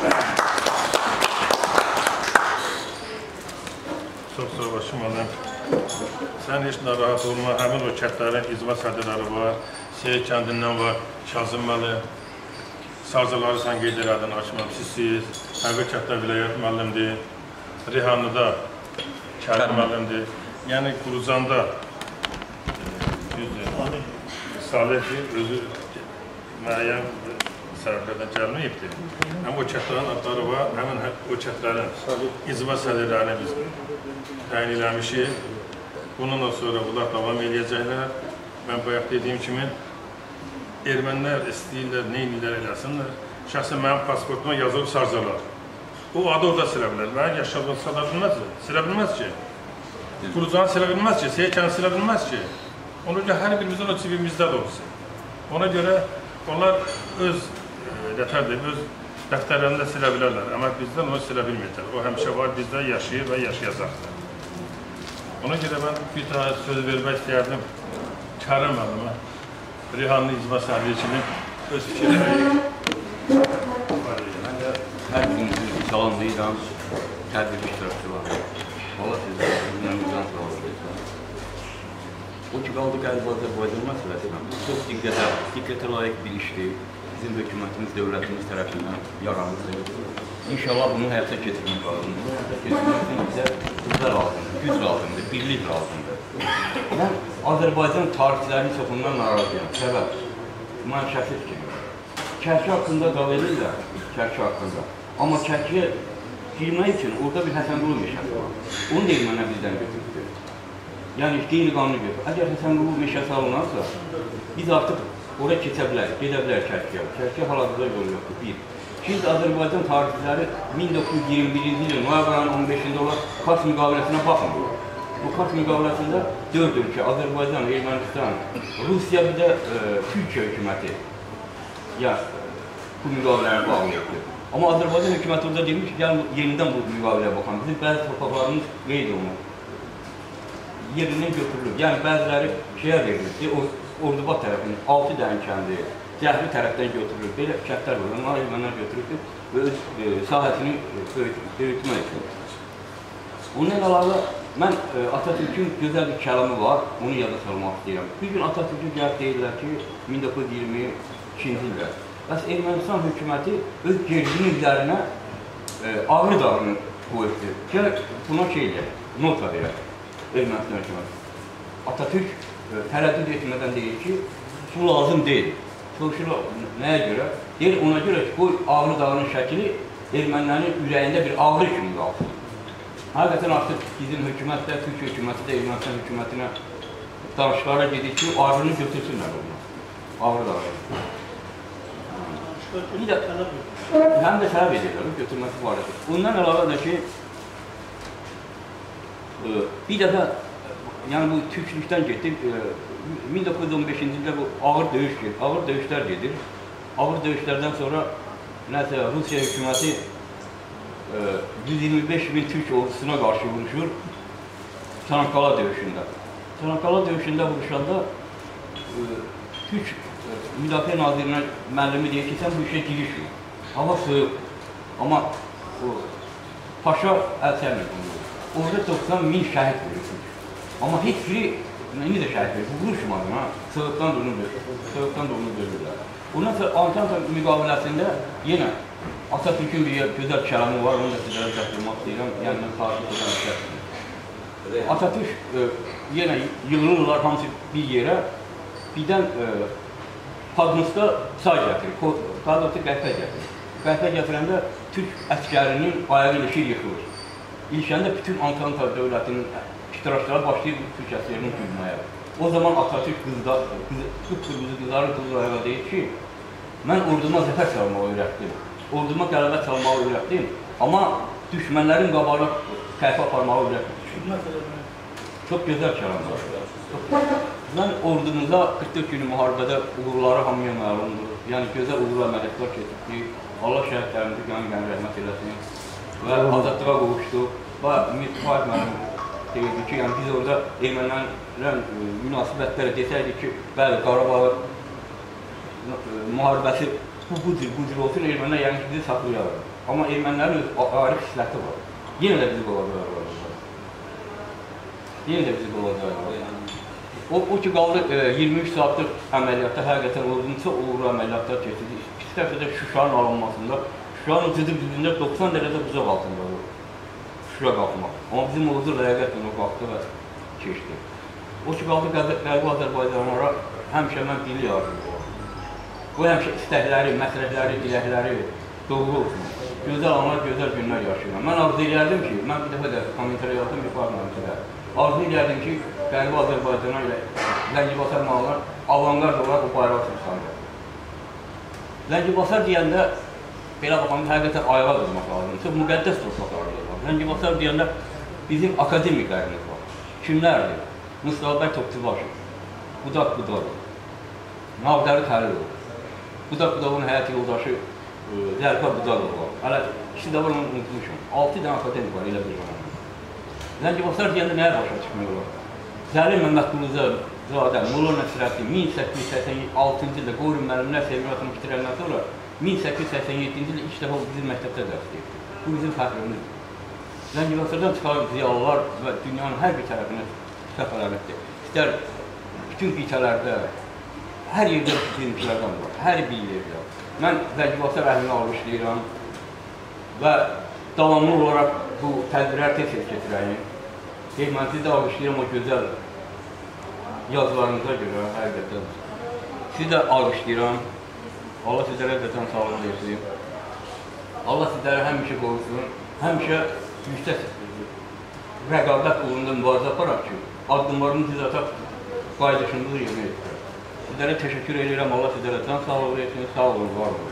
Çox sağ ol, Şimalım. Sən heç narahat olma, həmin o kətlərin icma sədrləri var, Seyid kəndindən var, Kazım müəllim, Sarzaları sən qeyd elədin, Hakim sizsiz, Həqi kətlər vilayət müəllimdir, Rihanlıda Kərim müəllimdir, yəni Qurucanda Salihdir, özü müəyyən səbəblərdən gəlməyibdir. Həm o kətlərin adları var, həmin o kətlərin icma sədrlərini biz təyin eləmişik. Bununla sonra bunlar davam edəcəklər. Mən bayaq dediyim kimi, ermənilər istəyirlər, neynirlər eləsinlər. Şəxsən mənim pasportuma yazılıb Sarzalar. O adı orada silə bilər. Mənim yaşadığım silə bilməz ki. Silə bilməz ki. Qurucanı silə bilməz ki, Seykəni silə bilməz ki. Ona görə hər birimizin o cibimizdə də olsun. Ona görə onlar öz dəftərdir, öz dəftərlərində silə bilərlər. Amma bizdən onu silə bilməyəcək. O həmişə var, bizdə yaşayır və yaşayacaqdır. Ona görə mən bir daha söz vermək istəyərdim Kərim müəllimə, Rihanlı icma sədri kimi öz fikirləri. Mən də hər birinizi salamlayıram, tədbir iştirakçılar. Allah sizə günlərimizdən sağ olun. O ki, qaldı Qərbi Azərbaycan məsələsi, çox diqqətə, diqqətə layiq bir işdir. Bizim hökumətimiz, dövlətimiz tərəfindən yaranmışdır. İnşallah bunu həyata keçirmək lazımdır. Həyata keçirmək üçün bizə qüvvə lazımdır, güc lazımdır, birlik lazımdır. Mən Azərbaycan tarixçilərinin çoxundan narazıyam. Səbəb, mən şəxsi fikrim. Kərki haqqında qalırlar, Kərki haqqında. Amma Kərkiyə girmək üçün orada bir Həsənqulu meşəsi var. Onu da ermənə bizdən götürdü. Yəni, qeyri-qanuni götür. Əgər Həsənqulu meşəsi alınarsa, biz artıq oraya keçə bilərik, gedə bilərik Kərkiyə. Kərkiyə hal-hazırda yol yoxdur, bir. İkinci, Azərbaycan tarixçiləri min doqquz yüz iyirmi birinci ilin noyabr ayının on beşində olan Kars müqaviləsinə baxmır. Bu Kars müqaviləsində dörd ölkə, Azərbaycan, Ermənistan, Rusiya, bir də Türkiyə hökuməti bu müqaviləyə bağlayıbdır. Amma Azərbaycan hökuməti orada demiş ki, gəlin yenidən bu müqaviləyə baxan, bizim bəzi torpaqlarımız qeyd olunur. Yerindən götürülür. Yəni, bəziləri şeyə verilir, Ordubad tərəfindən, altı dənə kəndi, Cəhri tərəfdən götürülür. Belə kətlər var, onlar ermənilər götürülür və öz sahəsini böyütmək üçün. Bundan əlavə, mən Atatürk'ün gözəl bir kəlamı var, onu yada salmaq istəyirəm. Bir gün Atatürk'ün gəlib deyirlər ki, min doqquz yüz iyirmi ikinci ildə. Bəs Ermənistan hökuməti öz gerinin üzərinə Ağrı dağını qoyubdur. Gələk buna şey eləyək, nota verək. Ermənistan hökuməti. Atatürk tərəddüd etmədən deyir ki, bu lazım deyil. Soruşurlar, nəyə görə? Deyir, ona görə ki, bu Ağrı dağının şəkili ermənilərin ürəyində bir ağrı kimi qaldı. Həqiqətən artıq bizim hökumət də, Türk hökuməti də Ermənistan hökumətinə danışıqlara gedir ki, ağrını götürsünlər onlar. Ağrı da var. Bir də həm də tələb edirlər, götürməsi barədə. Ondan əlavə də ki, bir dəfə, yəni bu Türklükdən getdi, min doqquz yüz on beşinci ildə bu ağır döyüş gedir, ağır döyüşlər gedir. Ağır döyüşlərdən sonra nəsə Rusiya hökuməti yüz iyirmi beş min Türk ordusuna qarşı vuruşur Çanakkala döyüşündə. Çanakkala döyüşündə vuruşanda Türk Müdafiə Nazirinə müəllimi deyir ki, sən bu işə girişmə. Hava soyuq. Amma Paşa əl çəkmir bunu. Orada doxsan min şəhid verir. Amma heç biri, indi də şəhid verir, vuruşmadı, soyuqdan da onu döyürlər. Ondan sonra Antanta müqaviləsində yenə Atatürk'ün bir gözəl kəlamı var, onu da sizlərə çatdırmaq istəyirəm, yəni mən tarixi edən şəhiddir. Atatürk yenə yığılırlar hamısı bir yerə, birdən Padmosda çay gətirir, daha doğrusu qəhvə gətirir. Qəhvə gətirəndə Türk əskərinin ayağı ilişir, yıxılır. İlişəndə bütün Antanta dövlətinin iştirakçıları başlayır Türk əskərinin gülməyə. O zaman Atatürk qıpqırmızı qızarı qızır ayağa deyir ki, mən orduma zəfər çalmağı öyrətdim, orduma qələbə çalmağı öyrətdim, amma düşmənlərin qabağına qəhvə aparmağı öyrətdim. Çox gözəl kəlamlar. Mən ordumuza qırx dörd günü müharibədə uğurları hamıya məlumdur. Yəni, gözəl uğur əməliyyatlar keçirdik. Allah şəhidlərimizi qəni-qəni rəhmət eləsin və azadlığa qovuşdu. Və Ümid Fahid mənim deyildi ki, yəni biz orada ermənilərin münasibətlərə desəydik ki, bəli, Qarabağ müharibəsi bu cür, bu cür olsun, ermənilər yəni ki, bizi saxlayarlar. Amma ermənilərin ayrı xisləti var. Yenə də bizi qolacaqlar. Yenə də bizi qolacaqlar. O ki, qaldı iyirmi üç saatlıq əməliyyatda, həqiqətən ordunun çox uğurlu əməliyyatlar keçirdi. İki dəfə də Şuşanın alınmasında, Şuşanın cıdır-cıdında doxsan dərəcə buzaq altında olur. Şuşa qalxmaq. Amma bizim ordu rəqətlə o qalxdı və keçdi. O ki, qaldı Qərbi Azərbaycanlara həmişə mən dili yardım. Bu həmişə istəkləri, məsələkləri, diləkləri doğru olsun. Gözəl anlar, gözəl günlər yaşayıram. Mən arzu edərdim ki, mən bir dəfə də kommentara yazdım, bir parlamentidə. Arzu edərdim ki, Qərbi Azərbaycana ilə Zəngibasar mallar avangard olaraq o bayrağı sürsandır. Zəngibasar deyəndə, belə baxanda həqiqətən ayağa durmaq lazım. Çox müqəddəs torpaqlardır. Zəngibasar deyəndə bizim akademiklərimiz var. Kimlərdir? Mustafa bəy Topçubaşı, Budaq Budaq, Navdəri Xəlilov, Budaq Budaqın həyat yoldaşı Zərqə Budaqov var. Hələ ikisi də var, onu unutmuşum. altı dənə akademik var, elə bir zaman. Zəngibasar deyəndə nəyə başa çıxmıyor olar? Zəlim Məmmədquluzadə, Molla Nəsrəddin min səkkiz yüz səksən altıncı ildə Qoyun müəllimlər sertifikatını bitirəndən sonra min səkkiz yüz səksən yeddinci ildə ilk dəfə bizim məktəbdə dərs deyildi. Bu bizim fəxrimizdir. Zəngibasardan çıxan ziyalılar və dünyanın hər bir tərəfinə səfərləməkdir. İstər bütün qitələrdə, hər yerdə bizimkilərdən var, hər bir yerdə. Mən Zəngibasar əhlini almışlayıram və davamlı olaraq bu tədbirlər tez-tez getirəyim. Mən sizi də almışlayıram o gözəl yazılarınıza görə, həqiqətən. Sizi də almışlayıram. Allah sizlərə həqiqətən sağlıq versin. Allah sizlərə həmişə qorusun, həmişə yüksək rəqabət uğrunda mübarizə aparaq ki, addımlarını siz ataq, qaydaşınızı yerinə yetirək. Sizlərə təşəkkür edirəm, Allah sizlərə can sağlıq versin, sağ olun, var olun.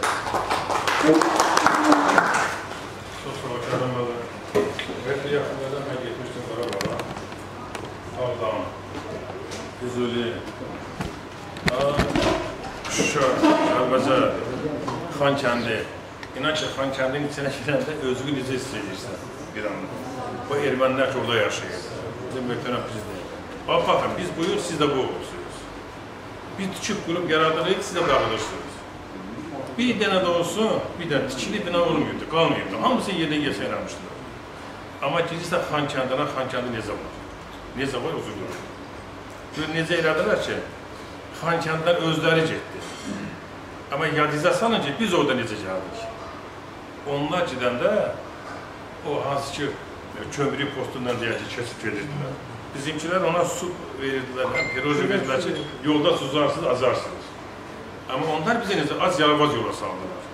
Çox sağ olun, Kərəm Ələ. Rəhli yaxınlarda mən getmişdim Qarabağa, Ağdam, Füzuli, Şuşa, Kəlbəcər, Xankəndi. İnan ki, Xankəndinin içinə girəndə özünü necə hiss edirsən bir anda. Bu ermənilər ki, orada yaşayır. Bizim möhtərəm prezident. Baxın, biz buyur, siz də bu olursunuz. Bir tikib qrup yaradırıq, siz də dağılırsınız. Bir dənə də olsun, bir dənə tikili bina olmuyordu, qalmıyordu. Hamısı yerdən yesəyləmişdilər. Amma ikincisi də Xankəndinə, Xankəndi necə var? Necə var, uzun durur. Necə elədilər ki, Xankəndilər özləri getdi. Amma yadınıza salın ki, biz orada necə gəldik. Onlar gedəndə, o hansı ki, kömürlük postundan deyək ki, kesib gedirdilər. Bizimkilər ona su verirdilər, həm piroji verirdilər ki, yolda suzarsınız, azarsınız. Amma onlar bizə necə az yalvaz yola saldılar.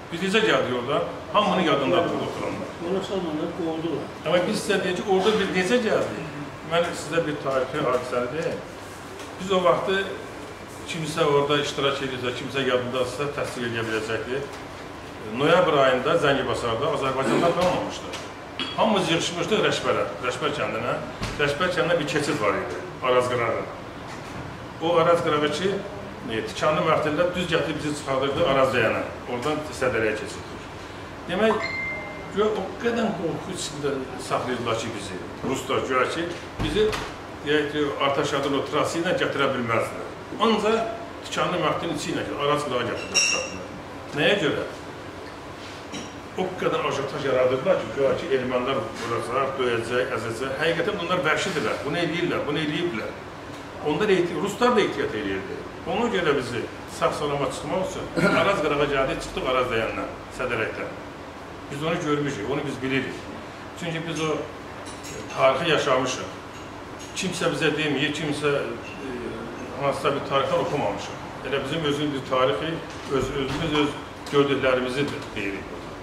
Biz necə gəldik orada? Hamının yadındadır orada oturanlar. Yola salmanlar qovdular. Amma biz sizə deyək ki, orada biz necə gəldik? Mən sizə bir tarixi hadisəni deyim. Biz o vaxtı kimsə orada iştirak edirsə, kimsə yadındasa təsdiq edə biləcəkdir. Noyabr ayında Zəngibasarda Azərbaycanlar qalmamışdı. Hamımız yığışmışdıq Rəşbərə, Rəşbər kəndinə. Rəşbər kəndinə bir keçid var idi, Araz qırağı. O Araz qırağı ki, tikanlı məftillər düz gətirib bizi çıxardırdı Araz dəyənə. Oradan Sədərəyə keçirdik. Demək, o qədər qorxu içində saxlayırdılar ki bizi, Ruslar güya ki, bizi Artaşadın o trası ilə gətirə bilməzdilər. Ancaq tikanlı məftilin içi ilə Araz qırağı gətirdik. Nəyə görə? O qədər ajotaj yaradırlar ki, güya ki, ermənilər vuracaq, döyəcək, əzəcək. Həqiqətən bunlar vəhşidirlər, bunu eləyirlər, bunu eləyiblər. Onlar Ruslar da ehtiyat edirdi. Ona görə bizi sağ-salama çıxmaq üçün Araz qırağa gəldik, çıxdıq Araz dəyəndən, Sədərəkdən. Biz onu görmüşük, onu biz bilirik. Çünki biz o tarixi yaşamışıq. Kimsə bizə deməyir, kimsə hansısa bir tarixdən oxumamışıq. Elə bizim özümüz bir tarixi, özümüz öz gördüklərimizi deyirik.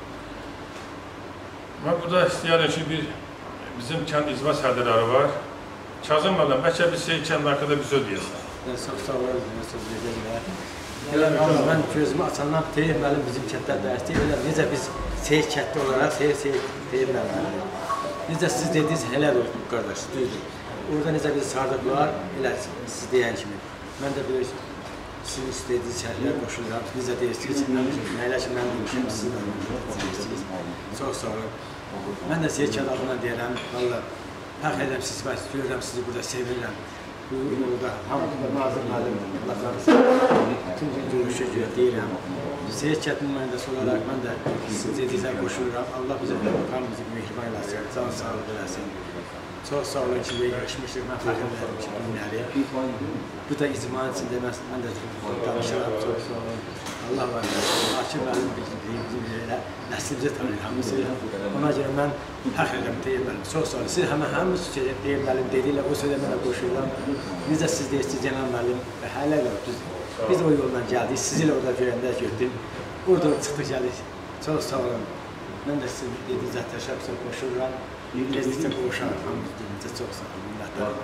Mən burada istəyərəm ki, bizim kənd icma sədrləri var. Kazım müəllim, bəlkə bir şey kənd haqqında bir söz deyəsən. Çox sağ olun, söz deyəcəklər. Mən gözümü açandan Teyir müəllim bizim kəndlər dərsdir. Necə biz Seyir kəndli olaraq Seyir Seyir Teyir müəllim. Necə siz dediniz, helal olsun qardaş, düzdür. Orada necə bizi sardıqlar, elə siz deyən kimi. Mən də böyle sizin istədiyiniz şərhlər qoşuluram. Necə deyirsiniz, nəylə ki, mən demişim, sizin də deyirsiniz. Çox sağ olun. Mən də Seyir kənd adına deyirəm, valla haqq edəm siz, mən görürəm sizi burada sevirəm. Bu yolda hamıda Nazır müəllim, Allah qarısı, bütün gün görüşə görə deyirəm. Seyir kəndinin nümayəndəsi olaraq mən də sizin dediyinizə qoşuluram. Allah bizə xanımızı mehriban eləsin, can sağlıq eləsin. Çox sağ olun ki, görüşmüşdük, mən fəxr edirəm ki, günləri. Bu da icmanın içində mən də danışıram, çox sağ olun. Allah var, Akif müəllim bizim elə nəslimizə tanıyır, hamısı. Ona görə mən fəxr edirəm, deyir müəllim, çox sağ olun. Siz həmən hamısı deyir müəllim dediklə, o sözə mənə qoşuyorum. Necə siz deyirsiniz, Cənab müəllim, və hələ ilə biz o yoldan gəldik, sizi ilə orada görəndə gördüm. Oradan çıxdıq, gəlik. Çox sağ olun. Mən də sizin dediyinizə təşəkkür qoşuyorum. Tezliklə qovuşarıq, hamımız deyincə çox sağ olun, minnətdarım.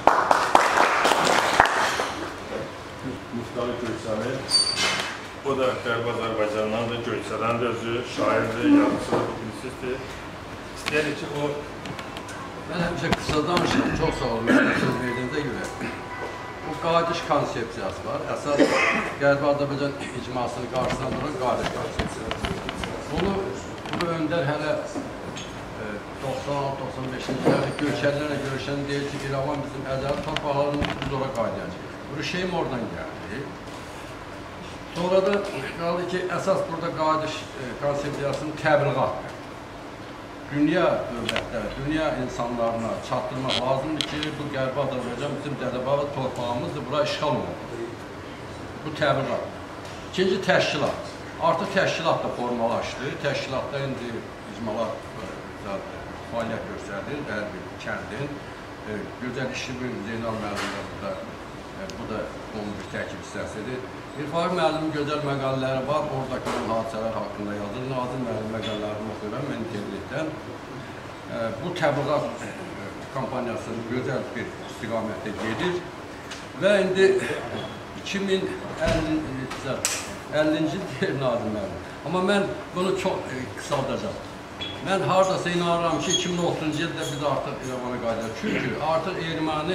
Muxtarı Göyçəni, o da Qərbi Azərbaycandandır, Göyçədən də özü, şairdir, yazıcıdır, publisistdir. İstəyərik ki, o... Mən həmişə qısa danışım, çox sağ olun, mən söz verdiyinizə görə. Bu qardiş konsepsiyası var, əsas Qərbi Azərbaycan icmasını qarşısına duran qardiş konsepsiyası. Bunu, bunu öndər hələ doxsan altı doxsan beşinci illərdə Göyçəlilərlə görüşən deyil ki, İrəvan bizim əzəli torpaqlarını biz ora qaydayacaq. Rüşeym oradan gəldi. Sonra da qaldı ki, əsas burada qardiş konsepsiyasının təbliğatdır. Dünya dövlətləri, dünya insanlarına çatdırmaq lazımdır ki, bu Qərbi Azərbaycan bizim Dədəbağı torpağımızdır, bura işğal olunur. Bu təbliğat. İkinci təşkilat. Artıq təşkilat da formalaşdı. Təşkilatda indi icmalar fəaliyyət göstərdir, hər bir kəndin. Gözəl işçi bugün Zeynal müəllimdə burada, bu da onun bir tərkib hissəsidir. İrfaqi müəllimin gözəl məqalələri var, oradakı hadisələr haqqında yazır. Nazır müəllim məqalələrini oxuyuram, mən internetdən. Bu təbliğat kampaniyası gözəl bir istiqamətdə gedir və indi iki min əllinci deyir Nazır müəllim. Amma mən bunu çox qısaldacam. Mən haradasa inanıram ki, iki min otuzuncu ildə biz artıq İrəvana qaydayıq. Çünki artıq erməni,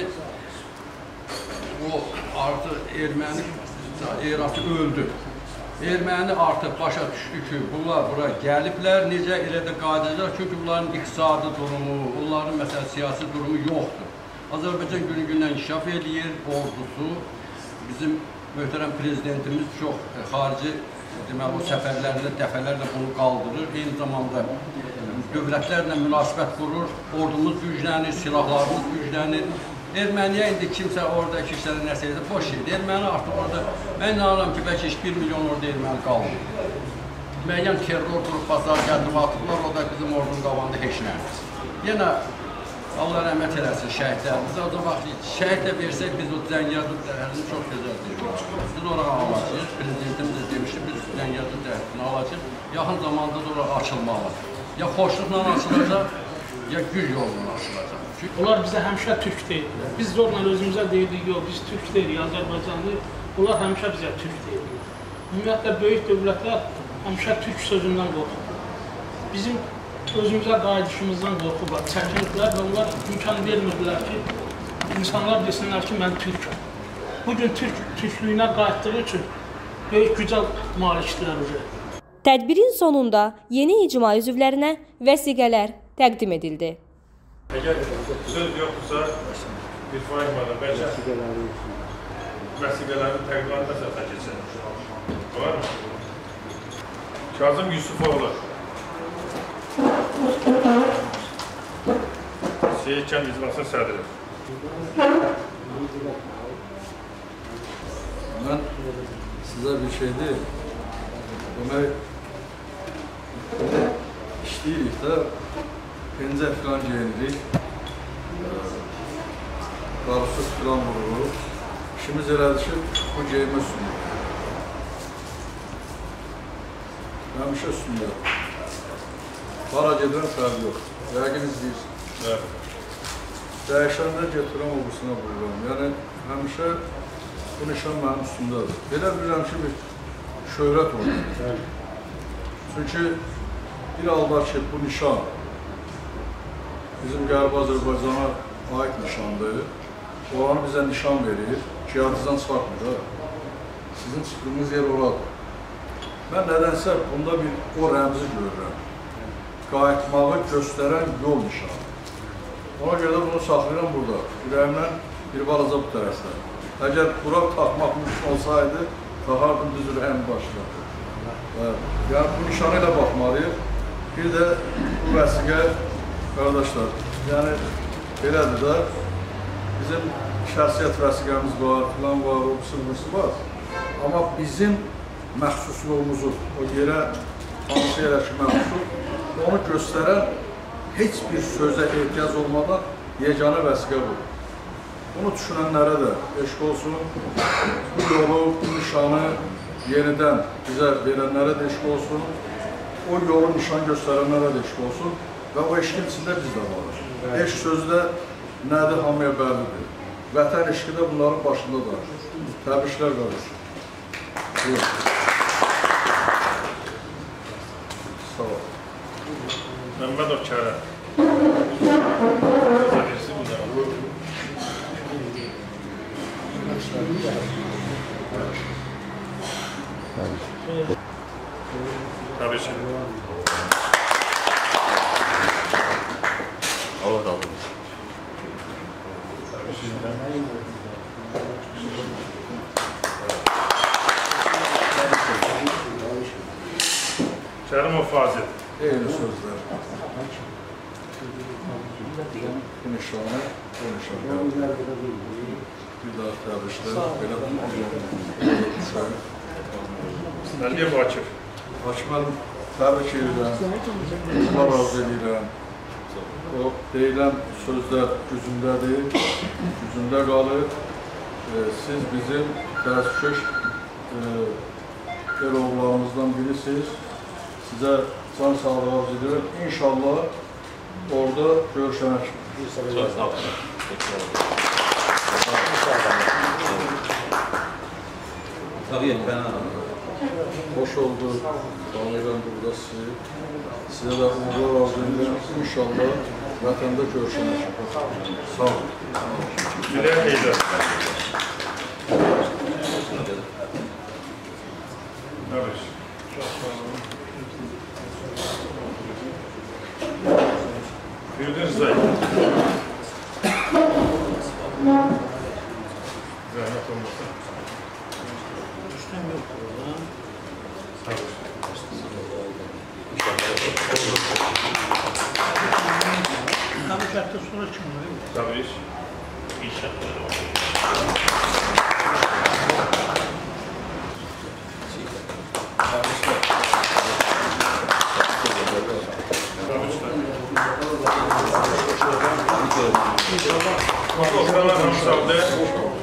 o artıq erməni erası öldü. Erməni artıq başa düşdü ki, bunlar bura gəliblər, necə elə də qaydayacaq. Çünki bunların iqtisadi durumu, onların məsələn siyasi durumu yoxdur. Azərbaycan günü-gündən inkişaf edir, ordusu, bizim möhtərəm prezidentimiz çox xarici deməli, o səfərlərində dəfələrlə bunu qaldırır. Eyni zamanda dövlətlərlə münasibət qurur, ordumuz güclənir, silahlarımız güclənir. Erməniyə indi kimsə orada iki işlərə nəsə edir, boş şeydir. Erməni artıq orada, mən inanıram ki, bəlkə bir milyon orada erməni qalmır. Müəyyən terror qrupası gəldirib atıblar, o da bizim ordunun qabağında heç nədir. Yenə Allah rəhmət eləsin şəhidlərimiz. O da vaxt şəhid də versək biz o Zəngərdub dəhəlini çox gözəl deyirik. Biz oraya alacağıq. Prezidentimiz də demişdi biz Zəngərdub dəhəlini alacağıq. Yaxın zamanda da oraya açılmalı. Ya xoşluqla açılacaq, ya gül yolundan açılacaq. Onlar bizə həmişə türk deyirlər. Biz zorla özümüzə deyirdik, yox biz türk deyirik, Azərbaycanlıyıq. Onlar həmişə bizə türk deyirlər. Ümumiyyətlə, böyük dövlətlər həmişə türk sözündən qorxur. Bizim özümüzə qayıdışımızdan qorxu var. Çəkirdilər və onlar imkan vermirdilər ki, insanlar desinlər ki, mən türkəm. Bugün türk, türklüyünə qayıtdığı üçün böyük gücə malikdirlər üzrə. Tədbirin sonunda yeni icma üzvlərinə vəsiqələr təqdim edildi. Əgər söz yoxdursa, bir faiz var da, bəlkə vəsiqələrin təqdimatına səsə keçək. Var mı? Kazım Yusufoğlu. Seyit Kənd İcmasının sədri. Mən sizə bir şey deyim. Demək, işləyirik də, pencə filan geyinirik, qarışıq filan vururuq. İşimiz elədir ki, bu geyinmə üstündə. Həmişə üstündə. Para gedirəm, fərq yox. Yəqin izləyirsin. Dəyişəndə getirəm, obusuna vururam. Yəni, həmişə bu nişan mənim üstündədir. Belə bilirəm ki, bir şöhrət olur. Çünki bir halda ki, bu nişan bizim Qərbi Azərbaycana aid nişandır. Oranı bizə nişan verir, ki, yadınızdan çıxartmır. Sizin çıxdığınız yer oradır. Mən nədənsə bunda bir o rəmzi görürəm. Qayıtmağı göstərən yol nişanı. Ona görə də bunu saxlayıram burada. Ürəyimdən bir balaca bu tərəfdə. Əgər bura taxmaq mümkün olsaydı, taxardım düz ürəyin başına. Yəni, bu nişanı ilə baxmalıyıq. Bir də bu vəsiqə, qardaşlar, yəni, belədir də, bizim şəxsiyyət vəsiqəmiz var, filan var, o sırrısı var. Amma bizim məxsusluğumuzu, o yerə, hansı yerə ki məxsus, onu göstərən heç bir sözə ehtiyac olmadan yeganə vəsiqə bu. Bunu düşünənlərə də eşq olsun, bu yolu, bu nişanı yenidən bizə verənlərə də eşq olsun, o yolu nişan göstərənlərə də eşq olsun və o eşqin içində biz də varıq. Eşq sözü də nədir, hamıya bəllidir. Vətən eşqi də bunların başında da. Təbriklər qardaş. Buyurun. Sağ ol. Məmmədov Kərəm. Tabii ki. Allah razı olsun. Kərimov Fazil. Eyni sözlər. Bu nişanı, bu nişanı. Bir daha təbriklər. Belə düşər. Əliyev Akif. Akif mənim təbrik edirəm. Allah razı edirəm. O deyilən sözlər gücündədir, gücündə qalır. Siz bizim təəssüf el oğullarımızdan birisiniz. Sizə can sağlığı arz edirəm. İnşallah orada görüşənək. Hoş oldu. Tanıyıram burada sizi. Sizə də uğurlar arz edirəm. İnşallah vətəndə görüşənək. Sağ olun. Gülər Heydər. Qardaş. Çox sağ olun. Firdin Zay. Zəhmət olmasın. Rüstəm yox burada. Sağ olun. Tabii şartda sonra çıkmıyor. Tabii. İnşallah. Tabii. Oturanlar hamısaldı.